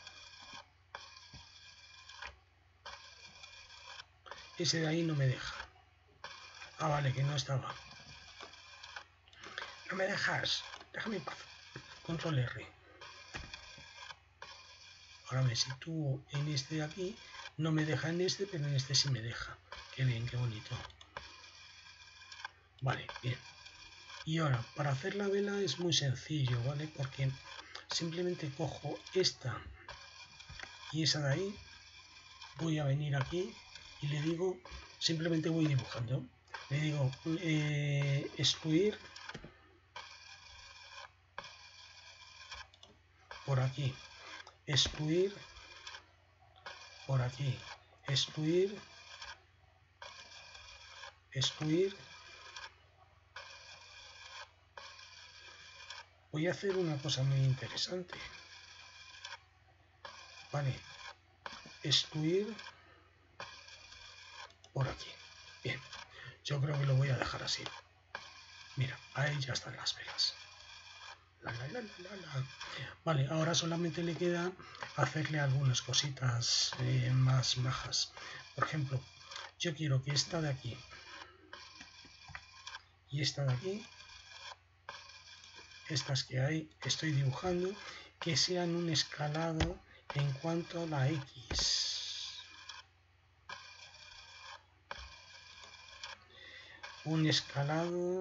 ese de ahí no me deja. Ah, vale, que no estaba. No me dejas, déjame en paz. Control R. Ahora me sitúo en este de aquí. No me deja en este, pero en este sí me deja. Qué bien, qué bonito. Vale, bien. Y ahora, para hacer la vela es muy sencillo, ¿vale? Porque simplemente cojo esta y esa de ahí. Voy a venir aquí y le digo, simplemente voy dibujando. Le digo, eh, excluir por aquí. Excluir por aquí. Excluir. Excluir. Voy a hacer una cosa muy interesante. Vale. Excluir por aquí. Bien. Yo creo que lo voy a dejar así. Mira, ahí ya están las velas. La, la, la, la, la. Vale, ahora solamente le queda hacerle algunas cositas eh, más majas. Por ejemplo, yo quiero que esta de aquí y esta de aquí, estas que hay, estoy dibujando, que sean un escalado en cuanto a la X. Un escalado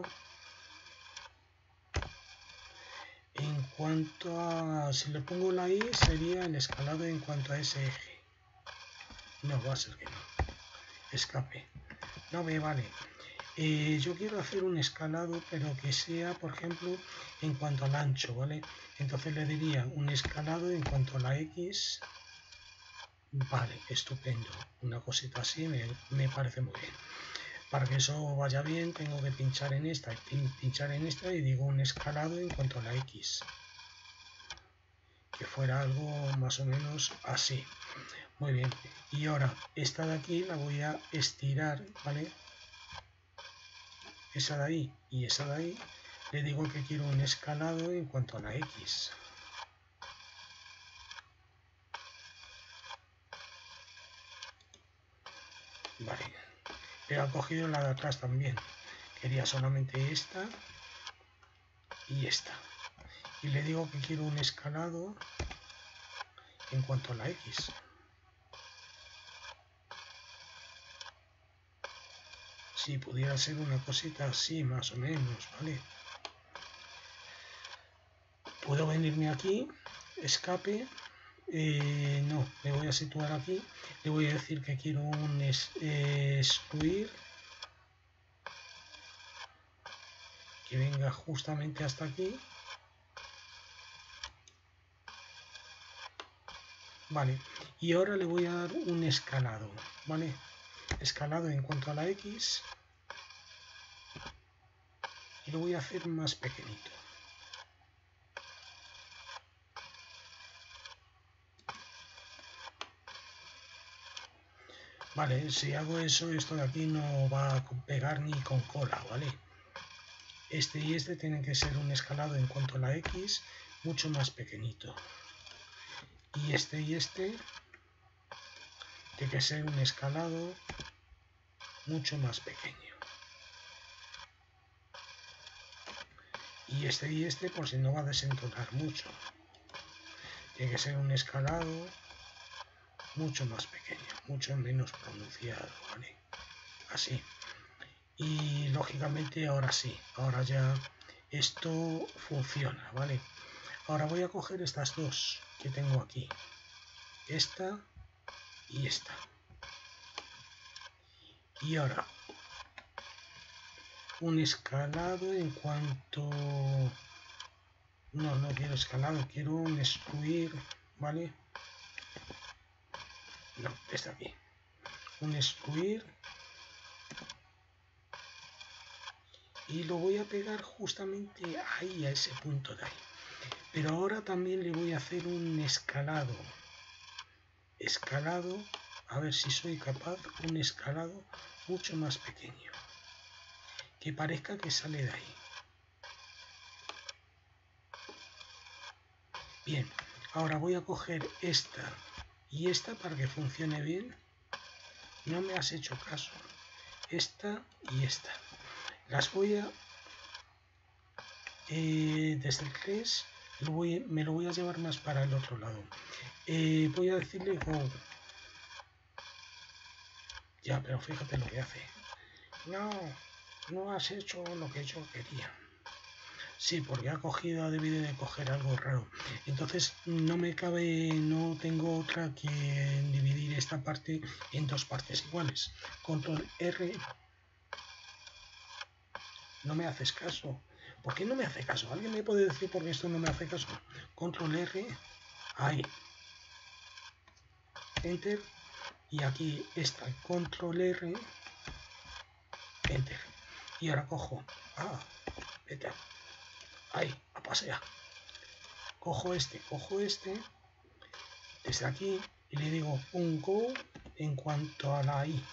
en cuanto a, si le pongo la Y, sería el escalado en cuanto a ese eje. No, va a ser que no. Escape. No me vale. Eh, yo quiero hacer un escalado, pero que sea, por ejemplo, en cuanto al ancho, ¿vale? Entonces le diría un escalado en cuanto a la X. Vale, estupendo. Una cosita así me, me parece muy bien. Para que eso vaya bien, tengo que pinchar en esta y pinchar en esta y digo un escalado en cuanto a la X. Que fuera algo más o menos así. Muy bien. Y ahora, esta de aquí la voy a estirar, ¿vale? Esa de ahí y esa de ahí, le digo que quiero un escalado en cuanto a la X. Vale. Pero ha cogido la de atrás también. Quería solamente esta y esta. Y le digo que quiero un escalado en cuanto a la X. Si pudiera ser una cosita así, más o menos, ¿vale? Puedo venirme aquí, escape, eh, no, me voy a situar aquí, le voy a decir que quiero un es, eh, excluir, que venga justamente hasta aquí. Vale, y ahora le voy a dar un escalado, ¿vale? Escalado en cuanto a la X, y lo voy a hacer más pequeñito. Vale, si hago eso, esto de aquí no va a pegar ni con cola, ¿vale? Este y este tienen que ser un escalado en cuanto a la X mucho más pequeñito. Y este y este tiene que ser un escalado mucho más pequeño. Y este y este, por si no va a desentonar mucho, tiene que ser un escalado mucho más pequeño, mucho menos pronunciado, ¿vale? Así. Y lógicamente ahora sí, ahora ya esto funciona, ¿vale? Ahora voy a coger estas dos que tengo aquí, esta y esta. Y ahora un escalado en cuanto... No, no quiero escalado, quiero un excluir, ¿vale? No, está aquí. Un excluir. Y lo voy a pegar justamente ahí, a ese punto de ahí. Pero ahora también le voy a hacer un escalado. Escalado, a ver si soy capaz, un escalado mucho más pequeño. Que parezca que sale de ahí. Bien, ahora voy a coger esta y esta para que funcione bien. No me has hecho caso. Esta y esta. Las voy a... Eh, desde el tres lo voy, me lo voy a llevar más para el otro lado. Eh, voy a decirle go. Ya, pero fíjate lo que hace. No, no has hecho lo que yo quería. Sí, porque ha cogido, ha debido de coger algo raro. Entonces no me cabe, no tengo otra que dividir esta parte en dos partes iguales. Control R. No me haces caso. ¿Por qué no me hace caso? ¿Alguien me puede decir por qué esto no me hace caso? Control R. Ahí. Enter. Y aquí está Control R. Enter. Y ahora cojo. Ah, vete. Ahí, a pasear. Cojo este, cojo este, desde aquí, y le digo un go en cuanto a la I.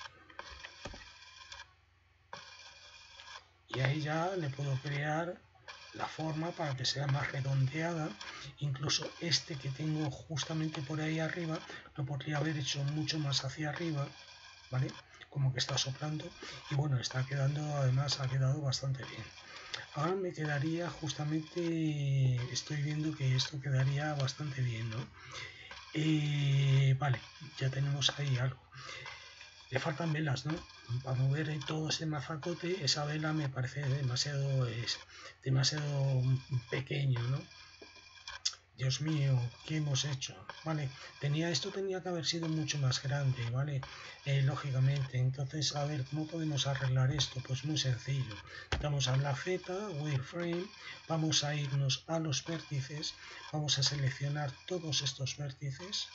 Y ahí ya le puedo crear la forma para que sea más redondeada. Incluso este que tengo justamente por ahí arriba, lo podría haber hecho mucho más hacia arriba, ¿vale? Como que está soplando. Y bueno, está quedando, además ha quedado bastante bien. Ahora me quedaría justamente, estoy viendo que esto quedaría bastante bien, ¿no? Eh, vale, ya tenemos ahí algo. Le faltan velas, ¿no? Para mover todo ese mazacote, esa vela me parece demasiado, es, demasiado pequeño, ¿no? Dios mío, ¿qué hemos hecho? Vale, tenía, esto tenía que haber sido mucho más grande, ¿vale? Eh, lógicamente, entonces, a ver, ¿cómo podemos arreglar esto? Pues muy sencillo. Damos a la Z, wireframe, vamos a irnos a los vértices, vamos a seleccionar todos estos vértices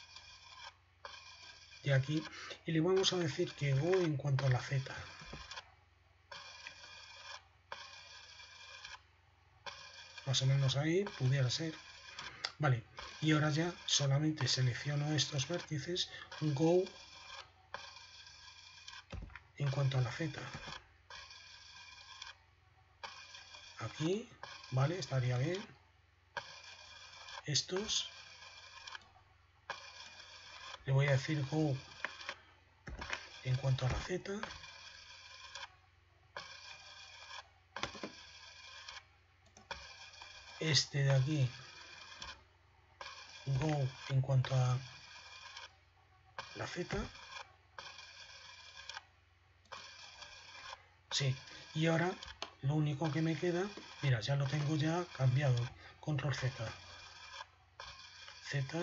de aquí y le vamos a decir que go en cuanto a la Z. Más o menos ahí, pudiera ser. Vale, y ahora ya solamente selecciono estos vértices, go en cuanto a la Z. Aquí, vale, estaría bien. Estos, le voy a decir go en cuanto a la Z. Este de aquí, go en cuanto a la Z. Sí, y ahora lo único que me queda, mira, ya lo tengo ya cambiado. Control Z. Z.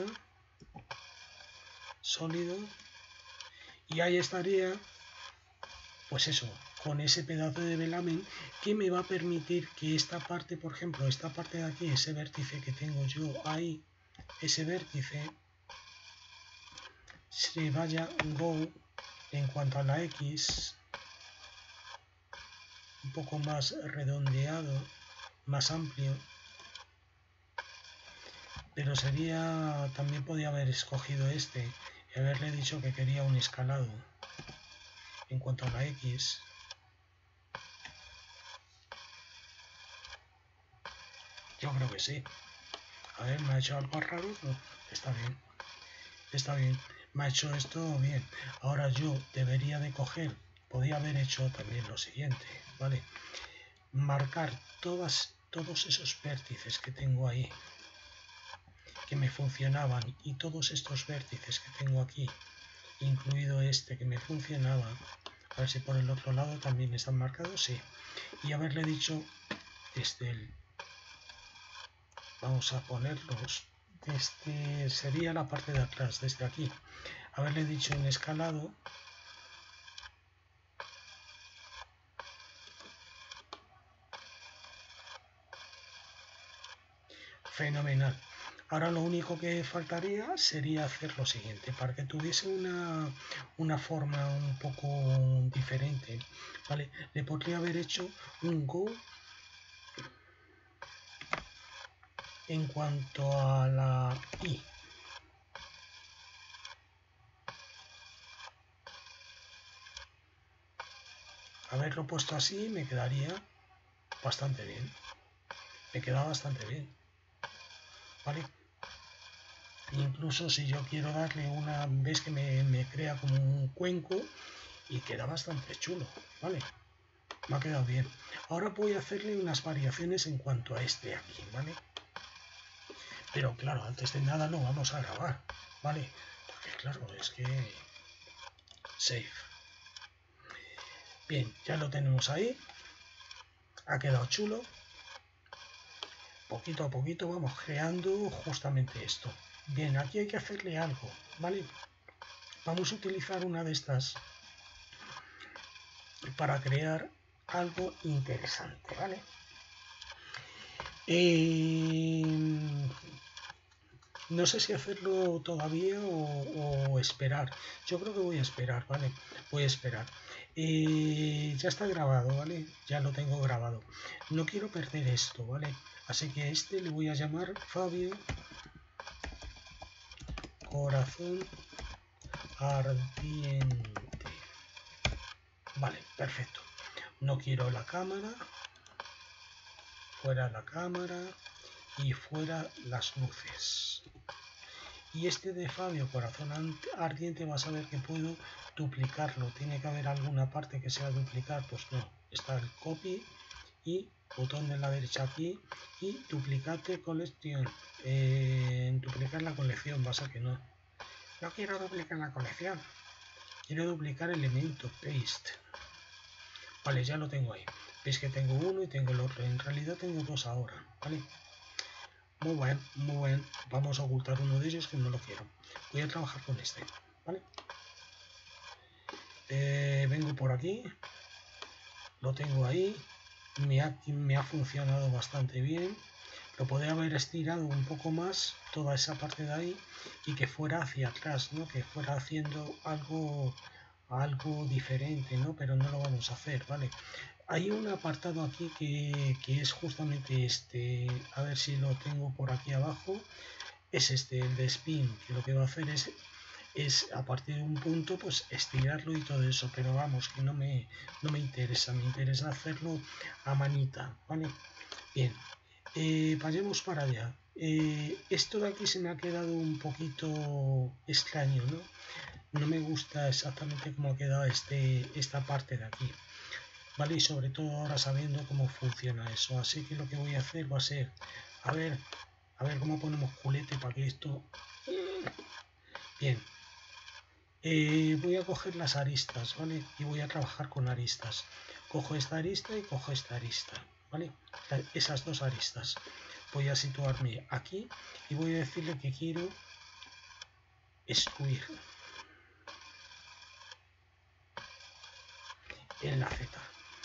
Sólido. Y ahí estaría, pues eso, con ese pedazo de velamen que me va a permitir que esta parte, por ejemplo, esta parte de aquí, ese vértice que tengo yo ahí, ese vértice, se vaya go en cuanto a la X, un poco más redondeado, más amplio, pero sería, también podía haber escogido este y haberle dicho que quería un escalado. en cuanto a la X. Yo creo que sí. A ver, me ha hecho algo raro. No, está bien. Está bien. Me ha hecho esto bien. Ahora yo debería de coger, podría haber hecho también lo siguiente, ¿vale? Marcar todas, todos esos vértices que tengo ahí, que me funcionaban, y todos estos vértices que tengo aquí, incluido este que me funcionaba, a ver si por el otro lado también están marcados, sí. Y haberle dicho desde el... Vamos a ponerlos desde... sería la parte de atrás, desde aquí. Haberle dicho en escalado. Fenomenal. Ahora lo único que faltaría sería hacer lo siguiente, para que tuviese una, una forma un poco diferente, ¿vale? Le podría haber hecho un go en cuanto a la I. Haberlo puesto así me quedaría bastante bien. Me queda bastante bien. ¿Vale? Incluso si yo quiero darle una... Ves que me, me crea como un cuenco y queda bastante chulo. ¿Vale? Me ha quedado bien. Ahora voy a hacerle unas variaciones en cuanto a este aquí. ¿Vale? Pero claro, antes de nada lo vamos a grabar. ¿Vale? Porque claro, es que... Save. Bien, ya lo tenemos ahí. Ha quedado chulo. Poquito a poquito vamos creando justamente esto. Bien, aquí hay que hacerle algo, ¿vale? Vamos a utilizar una de estas para crear algo interesante, ¿vale? Eh, no sé si hacerlo todavía o, o esperar. Yo creo que voy a esperar, ¿vale? Voy a esperar. Eh, ya está grabado, ¿vale? Ya lo tengo grabado. No quiero perder esto, ¿vale? Así que a este le voy a llamar Fabio Corazón Ardiente. Vale, perfecto. No quiero la cámara. Fuera la cámara. Y fuera las luces. Y este de Fabio Corazón Ardiente vas a ver que puedo duplicarlo. Tiene que haber alguna parte que sea duplicar. Pues no. Está el copy y botón de la derecha aquí y duplicate colección. Eh, duplicar la colección, vas a que no. No quiero duplicar la colección. Quiero duplicar elemento paste. Vale, ya lo tengo ahí. Veis que tengo uno y tengo el otro. En realidad tengo dos ahora. Vale. Muy bien, muy bien. Vamos a ocultar uno de ellos que no lo quiero. Voy a trabajar con este. Vale. Eh, vengo por aquí. Lo tengo ahí. Me ha, me ha funcionado bastante bien. Lo podría haber estirado un poco más toda esa parte de ahí y que fuera hacia atrás, ¿no? Que fuera haciendo algo, algo diferente, ¿no? Pero no lo vamos a hacer, ¿vale? Hay un apartado aquí que, que es justamente este, a ver si lo tengo por aquí abajo, es este, el de spin, que lo que va a hacer es, es a partir de un punto, pues estirarlo y todo eso, pero vamos, que no me, no me interesa, me interesa hacerlo a manita, ¿vale? Bien. Eh, vayamos para allá. Eh, esto de aquí se me ha quedado un poquito extraño, ¿no? No me gusta exactamente cómo ha quedado este, esta parte de aquí. ¿Vale? Y sobre todo ahora sabiendo cómo funciona eso. Así que lo que voy a hacer va a ser, a ver, a ver cómo ponemos culete para que esto... Bien. Eh, voy a coger las aristas, ¿vale? Y voy a trabajar con aristas. Cojo esta arista y cojo esta arista, ¿vale? Esas dos aristas. Voy a situarme aquí y voy a decirle que quiero excluir en la Z.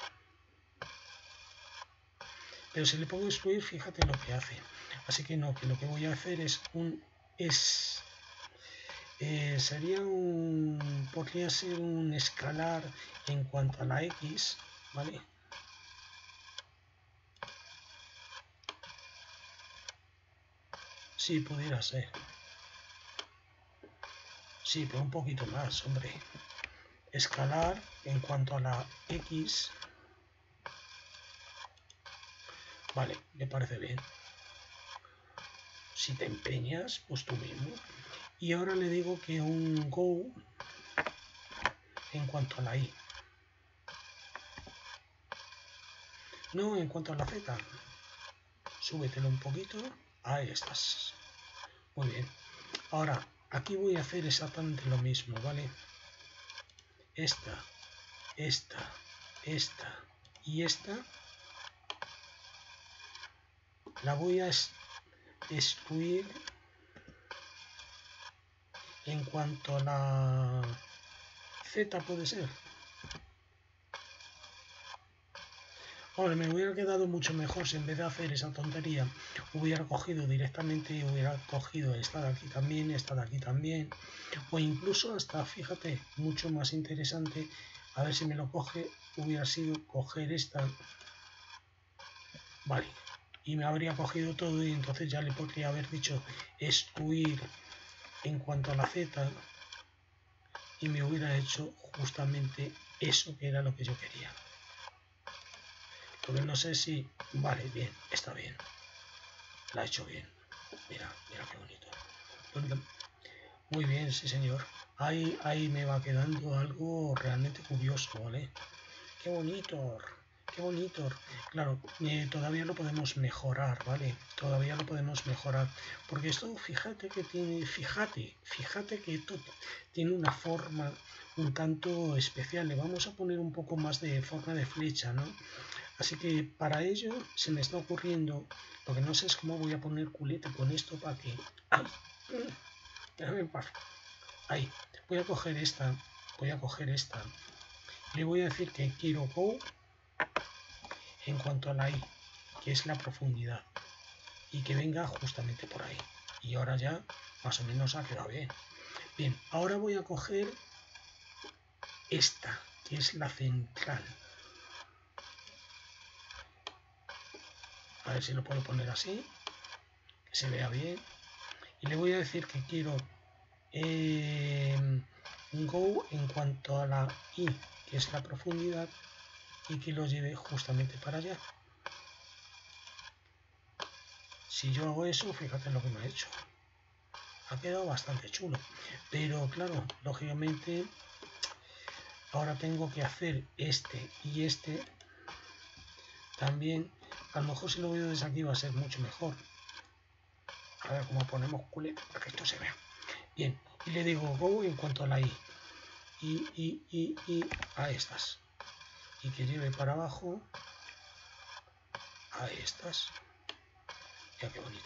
Pero si le pongo excluir, fíjate lo que hace. Así que no, que lo que voy a hacer es un es eh, sería un podría ser un escalar en cuanto a la X, ¿vale? Sí, pudiera ser. Sí, pero un poquito más, hombre. escalar en cuanto a la X. Vale, me parece bien. Si te empeñas, pues tú mismo. Y ahora le digo que un go en cuanto a la Y. No, en cuanto a la Z. Súbetelo un poquito. Ahí estás. Muy bien. Ahora, aquí voy a hacer exactamente lo mismo, ¿vale? Esta, esta, esta y esta. La voy a excluir en cuanto a la Z, puede ser. Ahora, me hubiera quedado mucho mejor si en vez de hacer esa tontería hubiera cogido directamente y hubiera cogido esta de aquí también, esta de aquí también, o incluso hasta, fíjate, mucho más interesante, a ver si me lo coge, hubiera sido coger esta, vale, y me habría cogido todo y entonces ya le podría haber dicho excluir en cuanto a la Z y me hubiera hecho justamente eso que era lo que yo quería. Porque no sé si... Vale, bien, está bien. La ha hecho bien. Mira, mira qué bonito. Muy bien, sí señor. Ahí, ahí me va quedando algo realmente curioso, ¿vale? Qué bonito, qué bonito. Claro, eh, todavía lo podemos mejorar, ¿vale? Todavía lo podemos mejorar. Porque esto, fíjate que tiene... Fíjate, fíjate que esto tiene una forma un tanto especial. Le vamos a poner un poco más de forma de flecha, ¿no? Así que para ello se me está ocurriendo, lo que no sé es cómo voy a poner culete con esto para que... ¡Ay! Déjame en paz. Ahí. Voy a coger esta, voy a coger esta. Le voy a decir que quiero go en cuanto a la Y, que es la profundidad. Y que venga justamente por ahí. Y ahora ya más o menos ha quedado bien. Bien, ahora voy a coger esta, que es la central. A ver si lo puedo poner así, que se vea bien. Y le voy a decir que quiero eh, go en cuanto a la Y, que es la profundidad, y que lo lleve justamente para allá. Si yo hago eso, fíjate lo que me ha hecho. Ha quedado bastante chulo. Pero claro, lógicamente, ahora tengo que hacer este y este también. A lo mejor si lo veo desde aquí va a ser mucho mejor. A ver cómo ponemos culete para que esto se vea. Bien, y le digo go en cuanto a la Y. Y, y, y, y a estas. Y que lleve para abajo a estas. Mira qué bonito.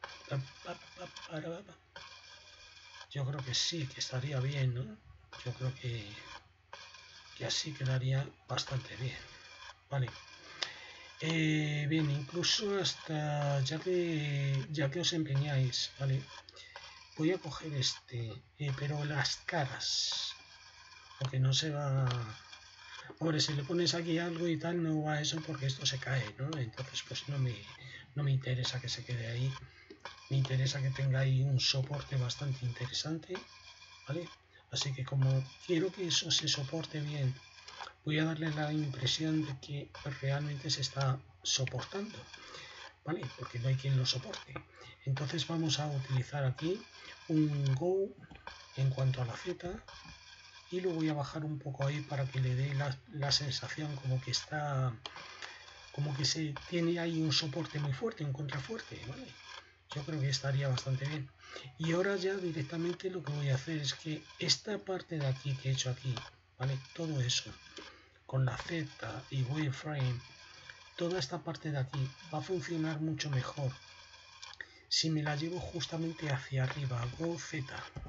Yo creo que sí, que estaría bien, ¿no? Yo creo que, que así quedaría bastante bien. Vale. Eh, bien, incluso hasta ya que ya que os empeñáis, ¿vale? Voy a coger este, eh, pero las caras, porque no se va... Hombre, si le pones aquí algo y tal, no va a eso porque esto se cae, ¿no? Entonces, pues no me, no me interesa que se quede ahí. Me interesa que tenga ahí un soporte bastante interesante, ¿vale? Así que como quiero que eso se soporte bien, voy a darle la impresión de que realmente se está soportando, ¿vale? Porque no hay quien lo soporte. Entonces vamos a utilizar aquí un go en cuanto a la Z y lo voy a bajar un poco ahí para que le dé la, la sensación como que está, como que se tiene ahí un soporte muy fuerte, un contrafuerte, ¿vale? Yo creo que estaría bastante bien. Y ahora ya directamente lo que voy a hacer es que esta parte de aquí que he hecho aquí, ¿vale? Todo eso, con la Z y wireframe, toda esta parte de aquí va a funcionar mucho mejor si me la llevo justamente hacia arriba, Go Z.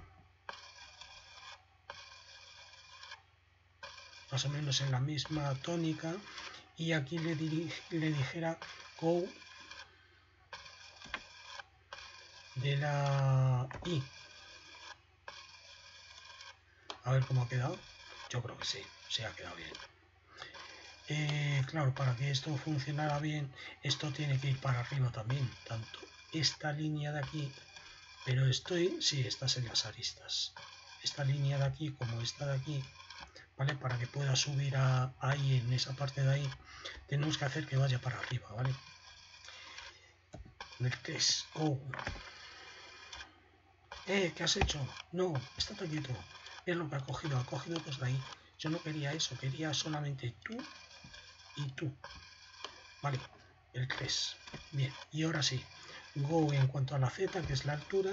Más o menos en la misma tónica. Y aquí le, le dijera Go de la I. A ver cómo ha quedado. Yo creo que sí, se ha quedado bien. Eh, claro, para que esto funcionara bien, esto tiene que ir para arriba también. Tanto esta línea de aquí, pero estoy, sí, estas en las aristas. Esta línea de aquí como esta de aquí ¿vale? Para que pueda subir a, ahí, en esa parte de ahí, tenemos que hacer que vaya para arriba, ¿vale? En el tres, go. Eh, ¿qué has hecho? No, estate quieto. Es lo que ha cogido, ha cogido pues de ahí. Yo no quería eso, quería solamente tú y tú. Vale, el tres. Bien, y ahora sí. Go en cuanto a la Z, que es la altura.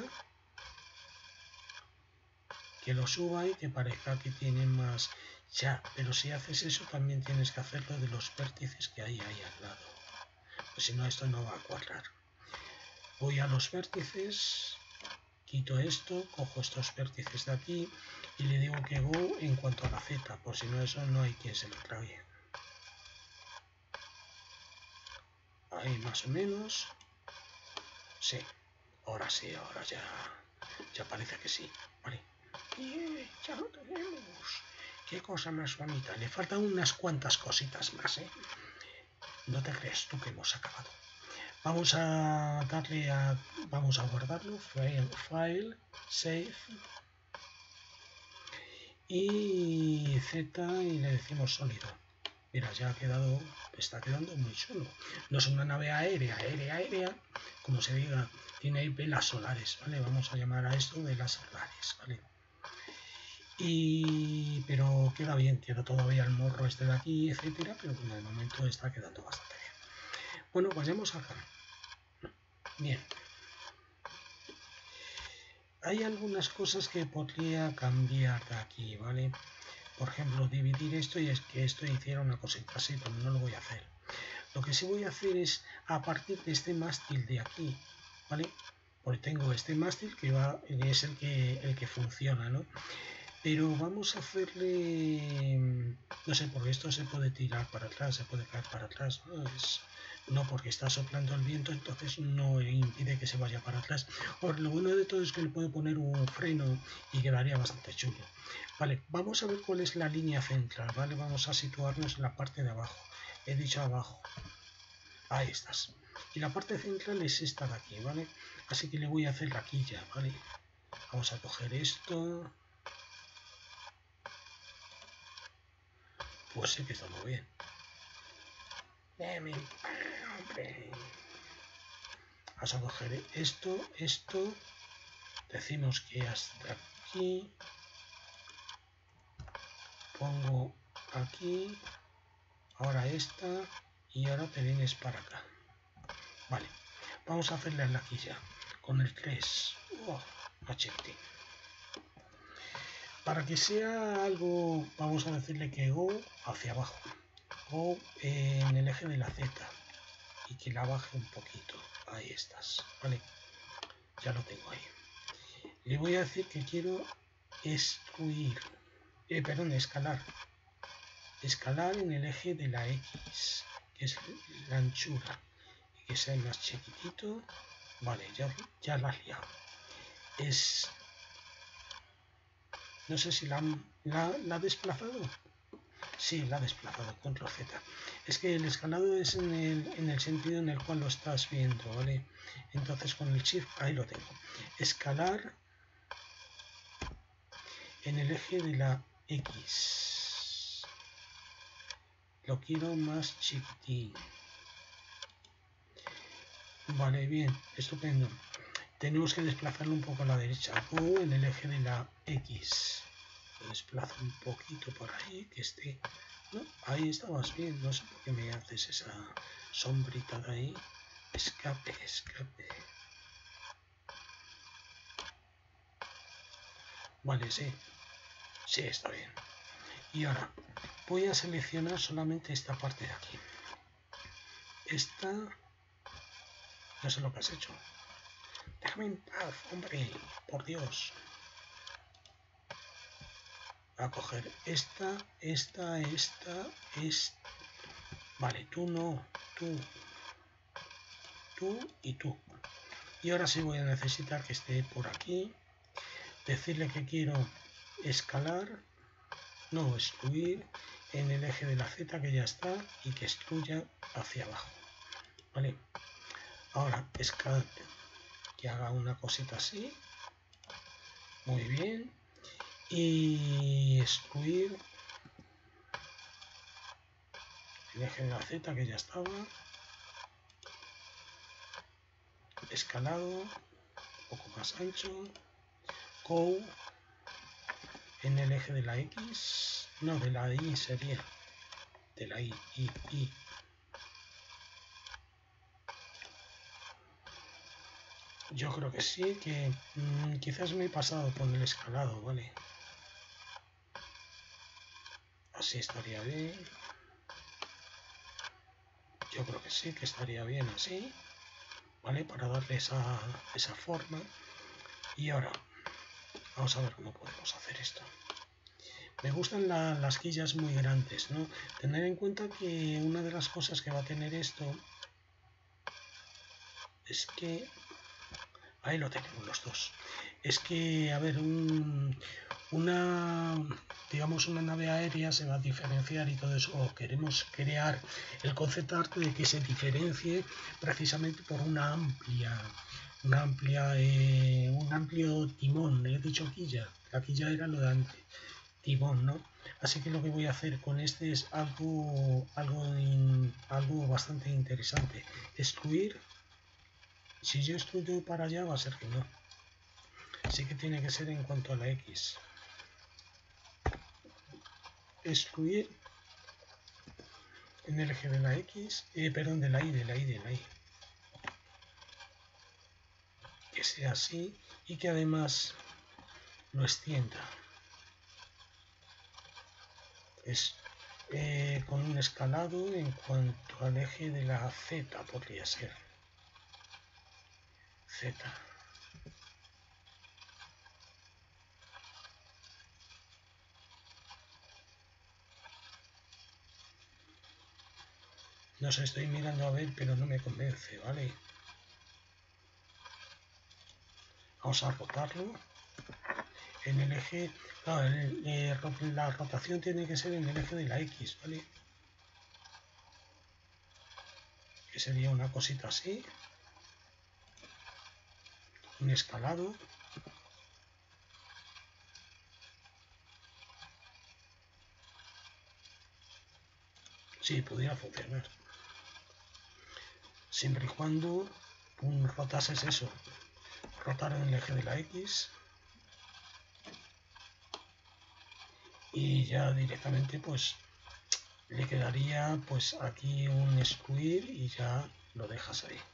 Que lo suba y que parezca que tiene más... Ya, pero si haces eso también tienes que hacerlo de los vértices que hay ahí al lado. Pues si no, esto no va a cuadrar. Voy a los vértices, quito esto, cojo estos vértices de aquí y le digo que go en cuanto a la Z, por si no eso no hay quien se lo trague. Ahí más o menos. Sí, ahora sí, ahora ya, ya parece que sí. Vale. Bien, ya lo tenemos. Qué cosa más bonita. Le faltan unas cuantas cositas más, ¿eh? No te crees tú que hemos acabado. Vamos a darle a... Vamos a guardarlo. File, file save. Y Z y le decimos sólido. Mira, ya ha quedado... Está quedando muy chulo. No es una nave aérea, aérea, aérea. Como se diga, tiene ahí velas solares, ¿vale? Vamos a llamar a esto velas solares, ¿vale? Y... pero queda bien, queda todavía el morro este de aquí, etcétera, pero en el momento está quedando bastante bien. Bueno, vayamos acá. Bien. Hay algunas cosas que podría cambiar de aquí, ¿vale? Por ejemplo, dividir esto y es que esto hiciera una cosita así, pero no lo voy a hacer. Lo que sí voy a hacer es a partir de este mástil de aquí, ¿vale? Porque tengo este mástil que va, es el que, el que funciona, ¿no? Pero vamos a hacerle... No sé, porque esto se puede tirar para atrás, se puede caer para atrás, ¿no? Es... No, porque está soplando el viento, entonces no impide que se vaya para atrás. Ahora, lo bueno de todo es que le puedo poner un freno y quedaría bastante chulo. Vale, vamos a ver cuál es la línea central, ¿vale? Vamos a situarnos en la parte de abajo. He dicho abajo. Ahí estás. Y la parte central es esta de aquí, ¿vale? Así que le voy a hacer la quilla, ¿vale? Vamos a coger esto. Pues sí que está muy bien. Deme, hombre. Vamos a coger esto, esto. Decimos que hasta aquí. Pongo aquí. Ahora esta. Y ahora te vienes para acá. Vale. Vamos a hacerle la quilla. Con el tres. Oh, machete. Para que sea algo, vamos a decirle que go hacia abajo. Go en el eje de la Z. Y que la baje un poquito. Ahí estás. Vale. Ya lo tengo ahí. Le voy a decir que quiero excluir, eh, perdón, escalar. Escalar en el eje de la X, que es la anchura. Y que sea más chiquitito. Vale, ya, ya la has liado. Es... No sé si la, la, la ha desplazado. Sí, la ha desplazado, control Z. Es que el escalado es en el, en el sentido en el cual lo estás viendo, ¿vale? Entonces con el shift, ahí lo tengo. Escalar en el eje de la X. Lo quiero más chiquitín. Vale, bien, estupendo. Tenemos que desplazarlo un poco a la derecha. O en el eje de la X. Lo desplazo un poquito por ahí, que esté... No, ahí estabas bien. No sé por qué me haces esa sombrita de ahí. Escape, escape. Vale, sí. Sí, está bien. Y ahora voy a seleccionar solamente esta parte de aquí. Esta... No sé lo que has hecho. Déjame en paz, hombre. Por Dios. A coger esta, esta, esta, esta. Vale, tú no. Tú. Tú y tú. Y ahora sí voy a necesitar que esté por aquí. Decirle que quiero escalar. No, excluir en el eje de la Z que ya está y que excluya hacia abajo. Vale. Ahora escalar, que haga una cosita así. Muy bien. Y excluir el eje de la Z que ya estaba, escalado, un poco más ancho, Go en el eje de la X, no, de la Y sería, de la Y, Y, Y. Yo creo que sí, que mmm, quizás me he pasado con el escalado, ¿vale? Así estaría bien. Yo creo que sí, que estaría bien así, ¿vale? Para darle esa, esa forma. Y ahora, vamos a ver cómo podemos hacer esto. Me gustan la, las quillas muy grandes, ¿no? Tener en cuenta que una de las cosas que va a tener esto es que... Ahí lo tenemos los dos. Es que, a ver, un, una, digamos, una nave aérea se va a diferenciar y todo eso, o queremos crear el concept art de que se diferencie precisamente por una amplia, una amplia, eh, un amplio timón. He dicho quilla, la quilla era lo de antes, timón, ¿no? Así que lo que voy a hacer con este es algo, algo, in, algo bastante interesante. Excluir. Si yo estudio para allá va a ser que no. Así que tiene que ser en cuanto a la X. Excluir en el eje de la X, eh, perdón, de la Y, de la Y, de la Y. Que sea así y que además lo extienda. Es eh, con un escalado en cuanto al eje de la Z podría ser. Z. No sé, estoy mirando a ver, pero no me convence, ¿vale? Vamos a rotarlo en el eje. Claro, el, eh, la rotación tiene que ser en el eje de la X, ¿vale? Que sería una cosita así. Un escalado. Sí, podría funcionar. Siempre y cuando un rotas es eso. Rotar en el eje de la X. Y ya directamente pues le quedaría pues aquí un excluir y ya lo dejas ahí.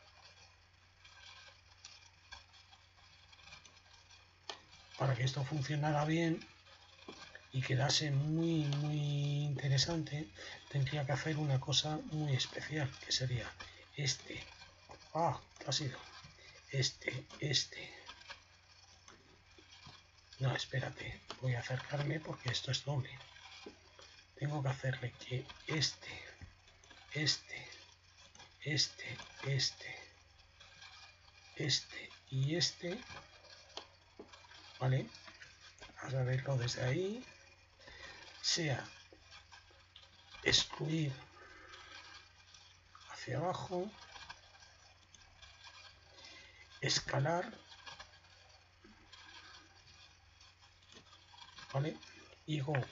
Para que esto funcionara bien y quedase muy muy interesante, tendría que hacer una cosa muy especial, que sería este. Ah, ¿qué ha sido? Este, este. No, espérate, voy a acercarme porque esto es doble. Tengo que hacerle que este, este, este, este, este y este, ¿vale? Vamos a verlo desde ahí. Sea excluir hacia abajo, escalar, ¿vale? Y go.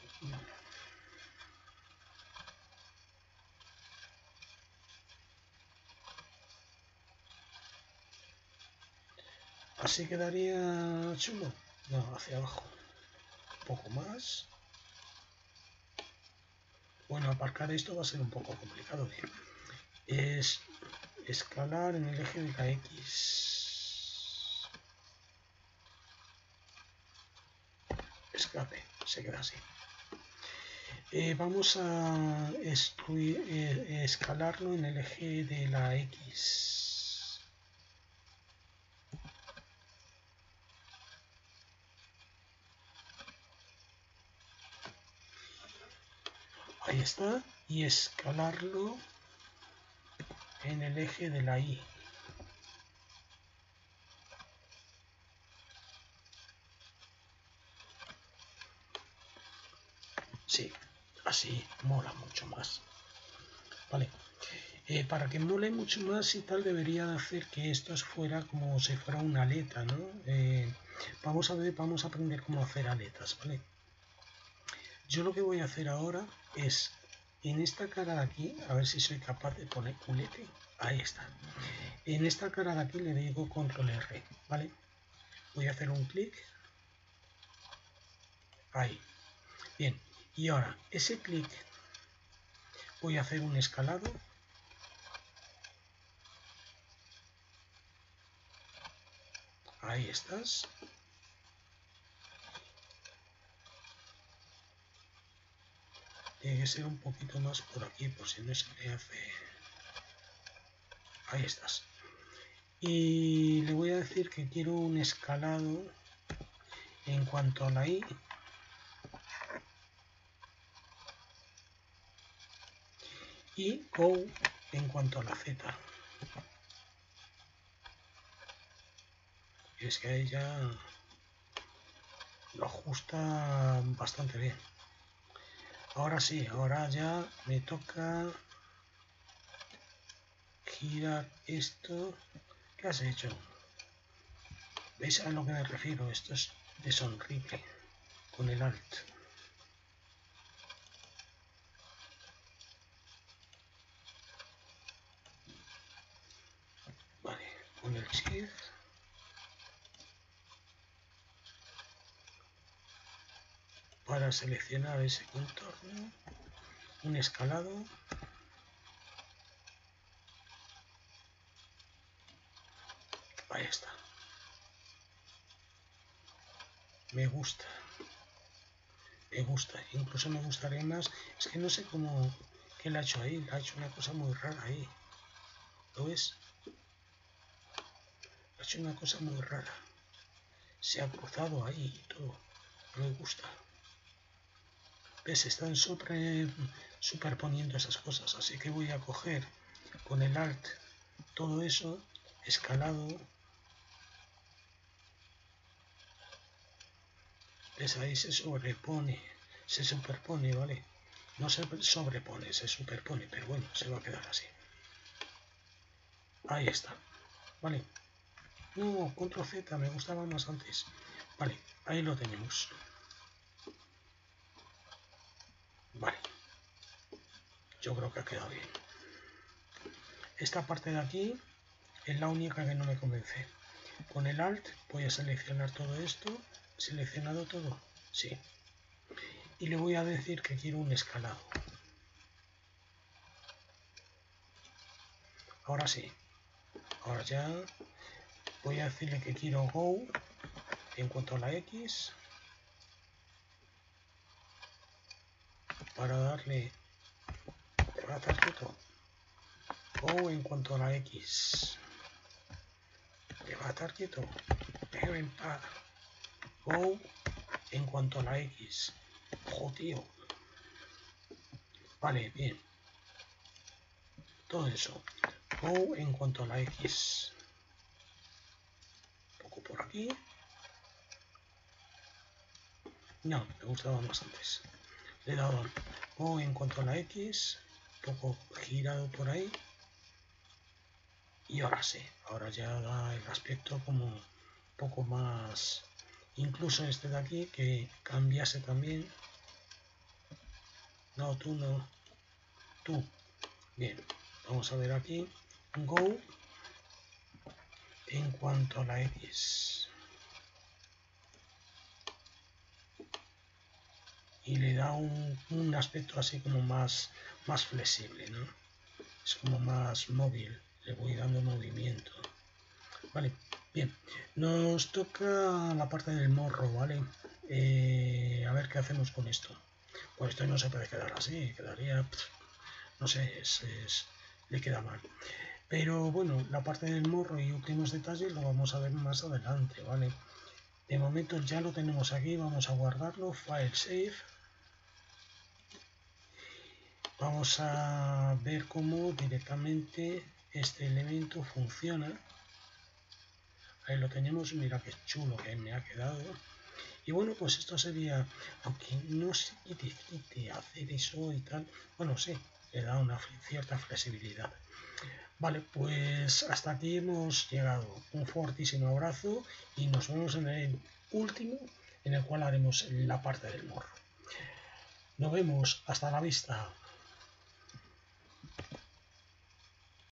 Así quedaría chulo. No, hacia abajo. Un poco más. Bueno, aparcar esto va a ser un poco complicado. Bien. Es escalar en el eje de la X. Escape, se queda así. Eh, vamos a excluir, eh, escalarlo en el eje de la X. Ahí está. Y escalarlo en el eje de la Y. Sí, así mola mucho más. Vale. Eh, para que mole mucho más y tal, debería de hacer que esto fuera como si fuera una aleta, ¿no? Eh, vamos a ver, vamos a aprender cómo hacer aletas, ¿vale? Yo lo que voy a hacer ahora es En esta cara de aquí, a ver si soy capaz de poner culete. Ahí está. En esta cara de aquí le digo control R, ¿vale? Voy a hacer un clic. Ahí. Bien. Y ahora, ese clic voy a hacer un escalado. Ahí estás. Tiene que ser un poquito más por aquí, por si no se me hace... Ahí estás. Y le voy a decir que quiero un escalado en cuanto a la I. Y Go en cuanto a la Z. Y es que ahí ya lo ajusta bastante bien. Ahora sí, ahora ya me toca girar esto. ¿Qué has hecho? ¿Veis a lo que me refiero? Esto es deshonrible con el Alt. Vale, con el Shift. Para seleccionar ese contorno. Un escalado. Ahí está. Me gusta. Me gusta. Incluso me gustaría más. Es que no sé cómo... ¿Qué le ha hecho ahí? Le ha hecho una cosa muy rara ahí. ¿Lo ves? Ha hecho una cosa muy rara. Se ha cruzado ahí y todo. No me gusta. ¿Ves? Están super, superponiendo esas cosas. Así que voy a coger con el Alt todo eso, escalado. ¿Ves? Ahí se sobrepone. Se superpone, ¿vale? No se sobrepone, se superpone. Pero bueno, se va a quedar así. Ahí está. Vale. No, control Z, me gustaba más antes. Vale, ahí lo tenemos. Vale. Yo creo que ha quedado bien. Esta parte de aquí es la única que no me convence. Con el Alt voy a seleccionar todo esto. ¿Seleccionado todo? Sí. Y le voy a decir que quiero un escalado. Ahora sí. Ahora ya voy a decirle que quiero Go en cuanto a la X. Para darle... ¿Te va a hacer quieto? Go en cuanto a la X. ¿Te va a estar quieto? Pero en paz. Go en cuanto a la X. Ojo, tío. Vale, bien. Todo eso. Go en cuanto a la X. Un poco por aquí. No, me gustaba más antes. Le he dado Go en cuanto a la X. Un poco girado por ahí. Y ahora sí. Ahora ya da el aspecto como un poco más... Incluso este de aquí que cambiase también. No, tú no. Tú. Bien. Vamos a ver aquí. Go en cuanto a la X. Y le da un, un aspecto así como más, más flexible, ¿no? Es como más móvil. Le voy dando movimiento. Vale. Bien. Nos toca la parte del morro, ¿vale? Eh, a ver qué hacemos con esto. Pues esto no se puede quedar así. Quedaría... No sé, es, es, le queda mal. Pero bueno, la parte del morro y últimos detalles lo vamos a ver más adelante, ¿vale? De momento ya lo tenemos aquí, vamos a guardarlo, File Save. Vamos a ver cómo directamente este elemento funciona. Ahí lo tenemos, mira qué chulo que me ha quedado. Y bueno, pues esto sería, aunque no se quite hacer eso y tal, bueno, sí, le da una cierta flexibilidad. Vale, pues hasta aquí hemos llegado. Un fortísimo abrazo y nos vemos en el último, en el cual haremos la parte del morro. Nos vemos, hasta la vista.